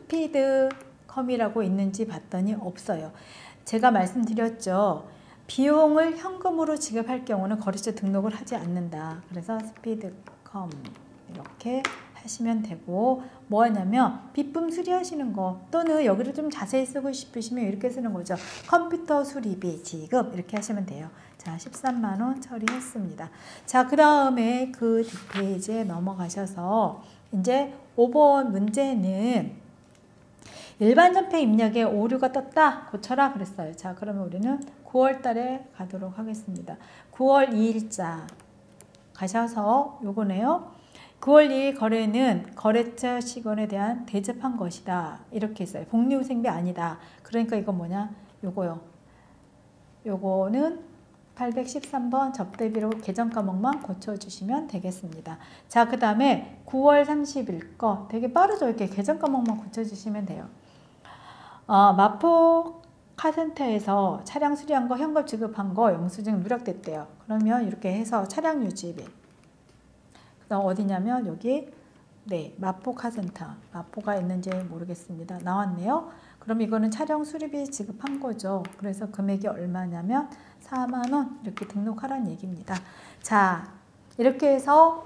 스피드컴이라고 있는지 봤더니 없어요. 제가 말씀드렸죠. 비용을 현금으로 지급할 경우는 거래처 등록을 하지 않는다. 그래서 스피드컴 이렇게 하시면 되고 뭐 하냐면 빗품 수리하시는 거 또는 여기를 좀 자세히 쓰고 싶으시면 이렇게 쓰는 거죠. 컴퓨터 수리비 지급 이렇게 하시면 돼요. 자, 13만 원 처리했습니다. 자, 그 다음에 그 뒷페이지에 넘어가셔서 이제 5번 문제는 일반 전폐 입력에 오류가 떴다 고쳐라 그랬어요. 자, 그러면 우리는 9월 달에 가도록 하겠습니다. 9월 2일자 가셔서 요거네요. 9월 2일 거래는 거래처 직원에 대한 대접한 것이다. 이렇게 있어요. 복리후생비 아니다. 그러니까 이건 뭐냐? 요거요. 요거는 813번 접대비로 계정 과목만 고쳐주시면 되겠습니다. 자, 그 다음에 9월 30일 거 되게 빠르죠? 이렇게 계정 과목만 고쳐주시면 돼요. 마포 카센터에서 차량 수리한 거 현금 지급한 거 영수증 누락됐대요. 그러면 이렇게 해서 차량 유지비. 그다음 어디냐면 여기 네 마포 카센터. 마포가 있는지 모르겠습니다. 나왔네요. 그럼 이거는 차량 수리비 지급한 거죠. 그래서 금액이 얼마냐면 4만 원 이렇게 등록하라는 얘기입니다. 자, 이렇게 해서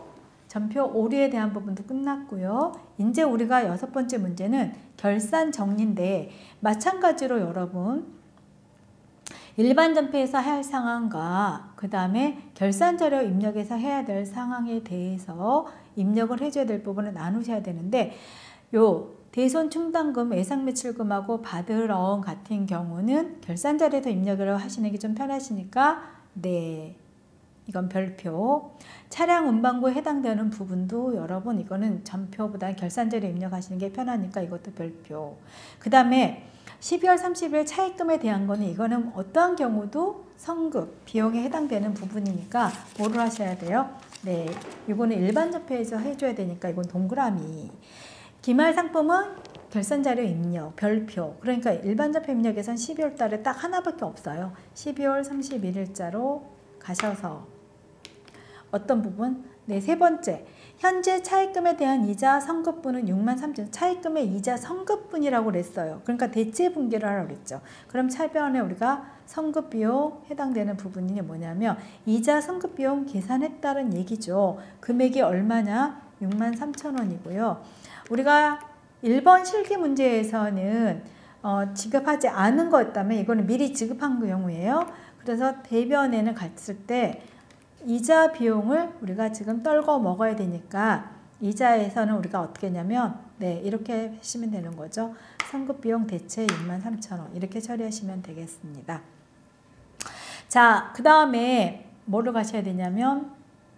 전표 오류에 대한 부분도 끝났고요. 이제 우리가 6번째 문제는 결산 정리인데 마찬가지로 여러분 일반 전표에서 할 상황과 그 다음에 결산 자료 입력에서 해야 될 상황에 대해서 입력을 해줘야 될 부분을 나누셔야 되는데 요 대손 충당금, 예상 매출금하고 받으러온 같은 경우는 결산 자료에서 입력을 하시는 게 좀 편하시니까 네, 이건 별표. 차량 운반부에 해당되는 부분도 여러분 이거는 전표보다 결산 자료 입력하시는 게 편하니까 이것도 별표. 그 다음에 12월 30일 차입금에 대한 거는 이거는 어떠한 경우도 성급, 비용에 해당되는 부분이니까 뭐를 하셔야 돼요? 네, 이거는 일반 전표에서 해줘야 되니까 이건 동그라미. 기말 상품은 결산 자료 입력, 별표. 그러니까 일반 전표 입력에선 12월 달에 딱 하나밖에 없어요. 12월 31일자로 가셔서 어떤 부분? 네, 세 번째. 현재 차입금에 대한 이자 성급분은 63,000원. 차입금의 이자 성급분이라고 그랬어요. 그러니까 대체 분기를 하라고 그랬죠. 그럼 차변에 우리가 성급비용 해당되는 부분이 뭐냐면 이자 성급비용 계산했다는 얘기죠. 금액이 얼마냐? 63,000원이고요. 우리가 1번 실기 문제에서는 지급하지 않은 거였다면 이거는 미리 지급한 경우예요. 그래서 대변에는 갔을 때 이자 비용을 우리가 지금 떨궈 먹어야 되니까 이자에서는 우리가 어떻게 했냐면 네, 이렇게 하시면 되는 거죠. 성급비용 대체 63,000원 이렇게 처리하시면 되겠습니다. 자, 그 다음에 뭐로 가셔야 되냐면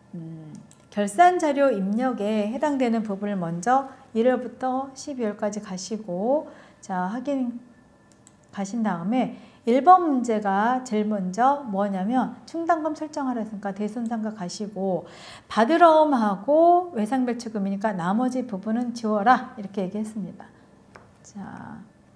결산자료 입력에 해당되는 부분을 먼저 1월부터 12월까지 가시고 자 확인 가신 다음에 1번 문제가 제일 먼저 뭐냐면 충당금 설정하라 했으니까 대손상가 가시고 받으러옴하고 외상배출금이니까 나머지 부분은 지워라 이렇게 얘기했습니다. 자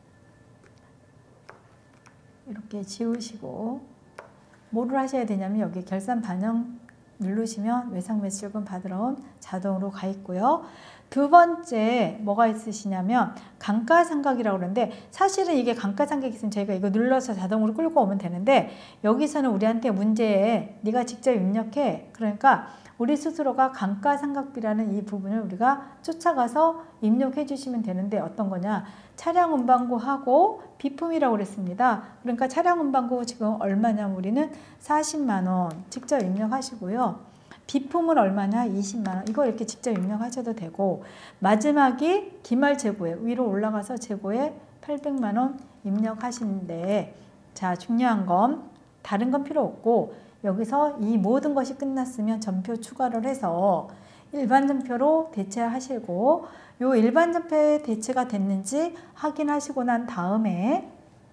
이렇게 지우시고 뭐를 하셔야 되냐면 여기 결산 반영 누르시면 외상매출금 받으러온 자동으로 가 있고요. 두 번째 뭐가 있으시냐면 감가상각이라고 그러는데 사실은 이게 감가상각이 있으면 저희가 이거 눌러서 자동으로 끌고 오면 되는데 여기서는 우리한테 문제에 네가 직접 입력해. 그러니까 우리 스스로가 감가상각비라는 이 부분을 우리가 쫓아가서 입력해 주시면 되는데 어떤 거냐. 차량 운반구하고 비품이라고 그랬습니다. 그러니까 차량 운반구 지금 얼마냐면 우리는 40만 원 직접 입력하시고요. 비품은 얼마냐? 20만 원. 이거 이렇게 직접 입력하셔도 되고 마지막이 기말 재고에 위로 올라가서 재고에 800만 원 입력하시는데 자 중요한 건 다른 건 필요 없고 여기서 이 모든 것이 끝났으면 전표 추가를 해서 일반 전표로 대체하시고 요 일반 전표에 대체가 됐는지 확인하시고 난 다음에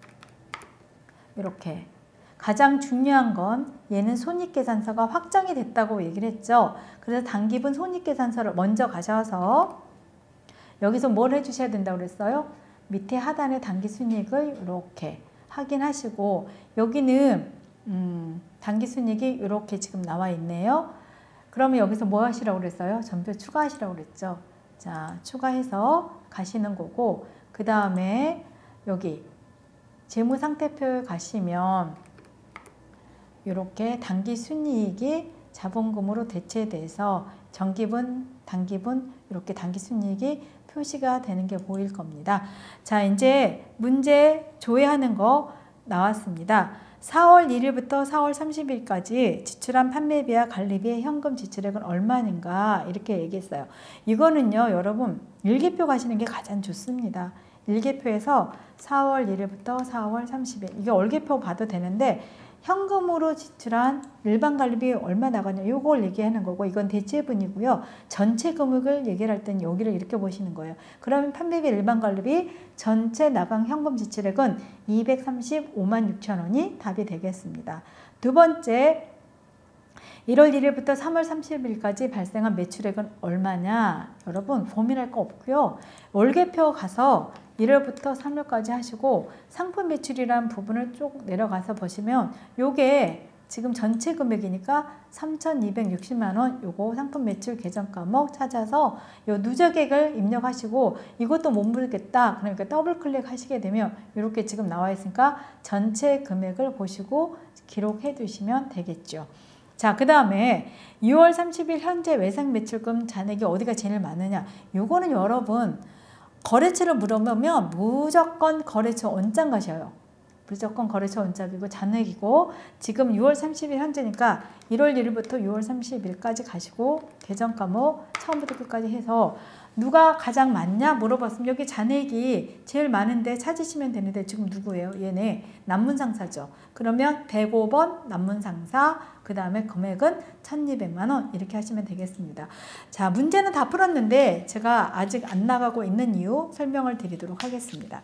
이렇게 가장 중요한 건 얘는 손익계산서가 확정이 됐다고 얘기를 했죠. 그래서 단기분 손익계산서를 먼저 가셔서 여기서 뭘 해주셔야 된다고 그랬어요? 밑에 하단에 단기순이익을 이렇게 확인하시고 여기는 단기순이익이 이렇게 지금 나와 있네요. 그러면 여기서 뭐 하시라고 그랬어요? 전표 추가하시라고 그랬죠. 자, 추가해서 가시는 거고 그 다음에 여기 재무상태표에 가시면 이렇게 단기순이익이 자본금으로 대체돼서 정기분, 단기분 이렇게 단기순이익이 표시가 되는 게 보일 겁니다. 자, 이제 문제 조회하는 거 나왔습니다. 4월 1일부터 4월 30일까지 지출한 판매비와 관리비의 현금 지출액은 얼마인가 이렇게 얘기했어요. 이거는요 여러분 일기표 가시는 게 가장 좋습니다. 일기표에서 4월 1일부터 4월 30일 이게 월기표 봐도 되는데 현금으로 지출한 일반 관리비 얼마 나가냐 이걸 얘기하는 거고 이건 대체분이고요. 전체 금액을 얘기를 할 때는 여기를 이렇게 보시는 거예요. 그러면 판매비 일반 관리비 전체 나간 현금 지출액은 235만 6천 원이 답이 되겠습니다. 두 번째 1월 1일부터 3월 30일까지 발생한 매출액은 얼마냐 여러분 고민할 거 없고요. 월계표 가서 1월부터 3월까지 하시고 상품 매출이라는 부분을 쭉 내려가서 보시면 요게 지금 전체 금액이니까 3,260만 원 요거 상품 매출 계정 과목 찾아서 요 누적액을 입력하시고 이것도 못 모르겠다 그러니까 더블 클릭 하시게 되면 이렇게 지금 나와 있으니까 전체 금액을 보시고 기록해 두시면 되겠죠. 자, 그 다음에 6월 30일 현재 외상 매출금 잔액이 어디가 제일 많으냐. 요거는 여러분 거래처를 물어보면 무조건 거래처 원장 가셔요. 무조건 거래처 원장이고 잔액이고, 지금 6월 30일 현재니까 1월 1일부터 6월 30일까지 가시고 계정 과목 처음부터 끝까지 해서 누가 가장 많냐 물어봤으면 여기 잔액이 제일 많은데 찾으시면 되는데, 지금 누구예요? 얘네 남문상사죠. 그러면 105번 남문상사, 그 다음에 금액은 1200만 원 이렇게 하시면 되겠습니다. 자, 문제는 다 풀었는데 제가 아직 안 나가고 있는 이유 설명을 드리도록 하겠습니다.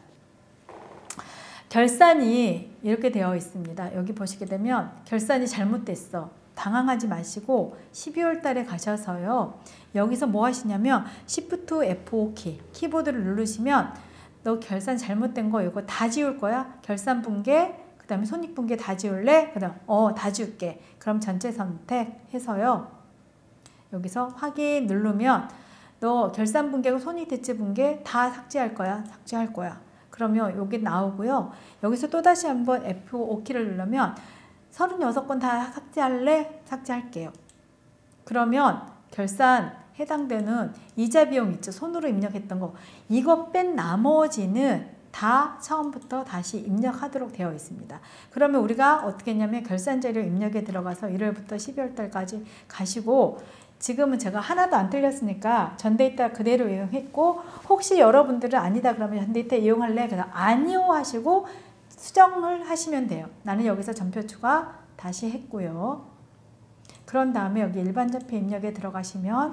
결산이 이렇게 되어 있습니다. 여기 보시게 되면 결산이 잘못됐어. 당황하지 마시고 12월 달에 가셔서요. 여기서 뭐 하시냐면 Shift F5 키보드를 누르시면 너 결산 잘못된 거 이거 다 지울 거야? 결산 분계, 그 다음에 손익 분계 다 지울래? 그 다음 다 지울게. 그럼 전체 선택해서요. 여기서 확인 누르면 너 결산 분계고 손익 대체 분계 다 삭제할 거야? 삭제할 거야. 그러면 여기 나오고요. 여기서 또다시 한번 F5키를 누르면 36건 다 삭제할래? 삭제할게요. 그러면 결산 해당되는 이자 비용 있죠. 손으로 입력했던 거. 이거 뺀 나머지는 다 처음부터 다시 입력하도록 되어 있습니다. 그러면 우리가 어떻게 했냐면 결산 자료 입력에 들어가서 1월부터 12월 달까지 가시고, 지금은 제가 하나도 안 틀렸으니까 전데이터 그대로 이용했고, 혹시 여러분들은 아니다 그러면 전데이터 이용할래? 그래서 아니요 하시고 수정을 하시면 돼요. 나는 여기서 전표 추가 다시 했고요. 그런 다음에 여기 일반 전표 입력에 들어가시면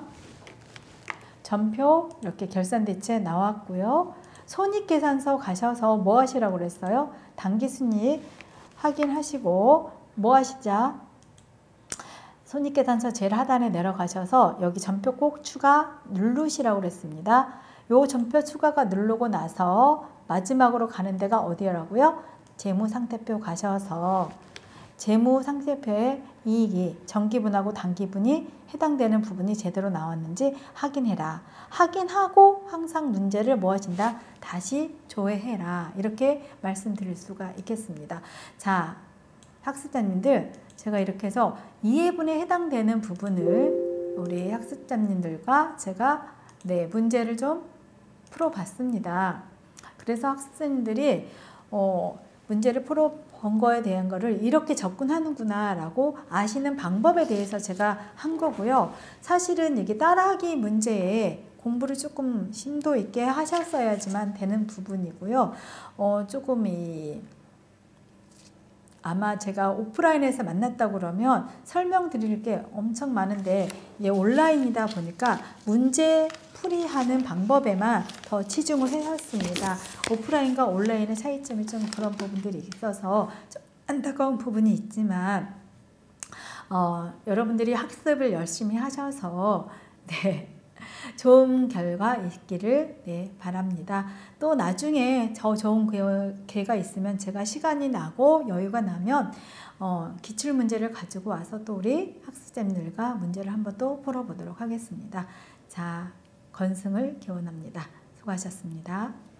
전표 이렇게 결산 대체 나왔고요. 손익계산서 가셔서 뭐 하시라고 그랬어요? 당기순이익 확인하시고 뭐 하시자? 손익계산서 제일 하단에 내려가셔서 여기 전표 꼭 추가 누르시라고 그랬습니다. 요 전표 추가가 누르고 나서 마지막으로 가는 데가 어디라고요? 재무상태표 가셔서 재무상태표에 이익이 정기분하고 단기분이 해당되는 부분이 제대로 나왔는지 확인해라. 확인하고 항상 문제를 뭐 하신다? 다시 조회해라. 이렇게 말씀드릴 수가 있겠습니다. 자, 학습자님들, 제가 이렇게 해서 이해분에 해당되는 부분을 우리 학습자님들과 제가 문제를 좀 풀어봤습니다. 그래서 학습자님들이 문제를 풀어본 거에 대한 거를 이렇게 접근하는구나 라고 아시는 방법에 대해서 제가 한 거고요. 사실은 이게 따라하기 문제에 공부를 조금 심도 있게 하셨어야지만 되는 부분이고요. 조금 아마 제가 오프라인에서 만났다고 그러면 설명드릴 게 엄청 많은데, 이게 온라인이다 보니까 문제 풀이하는 방법에만 더 치중을 해왔습니다. 오프라인과 온라인의 차이점이 좀 그런 부분들이 있어서 좀 안타까운 부분이 있지만, 여러분들이 학습을 열심히 하셔서 좋은 결과 있기를 바랍니다. 또 나중에 더 좋은 기회가 있으면 제가 시간이 나고 여유가 나면 기출문제를 가지고 와서 또 우리 학습자님들과 문제를 한번 또 풀어보도록 하겠습니다. 자, 건승을 기원합니다. 수고하셨습니다.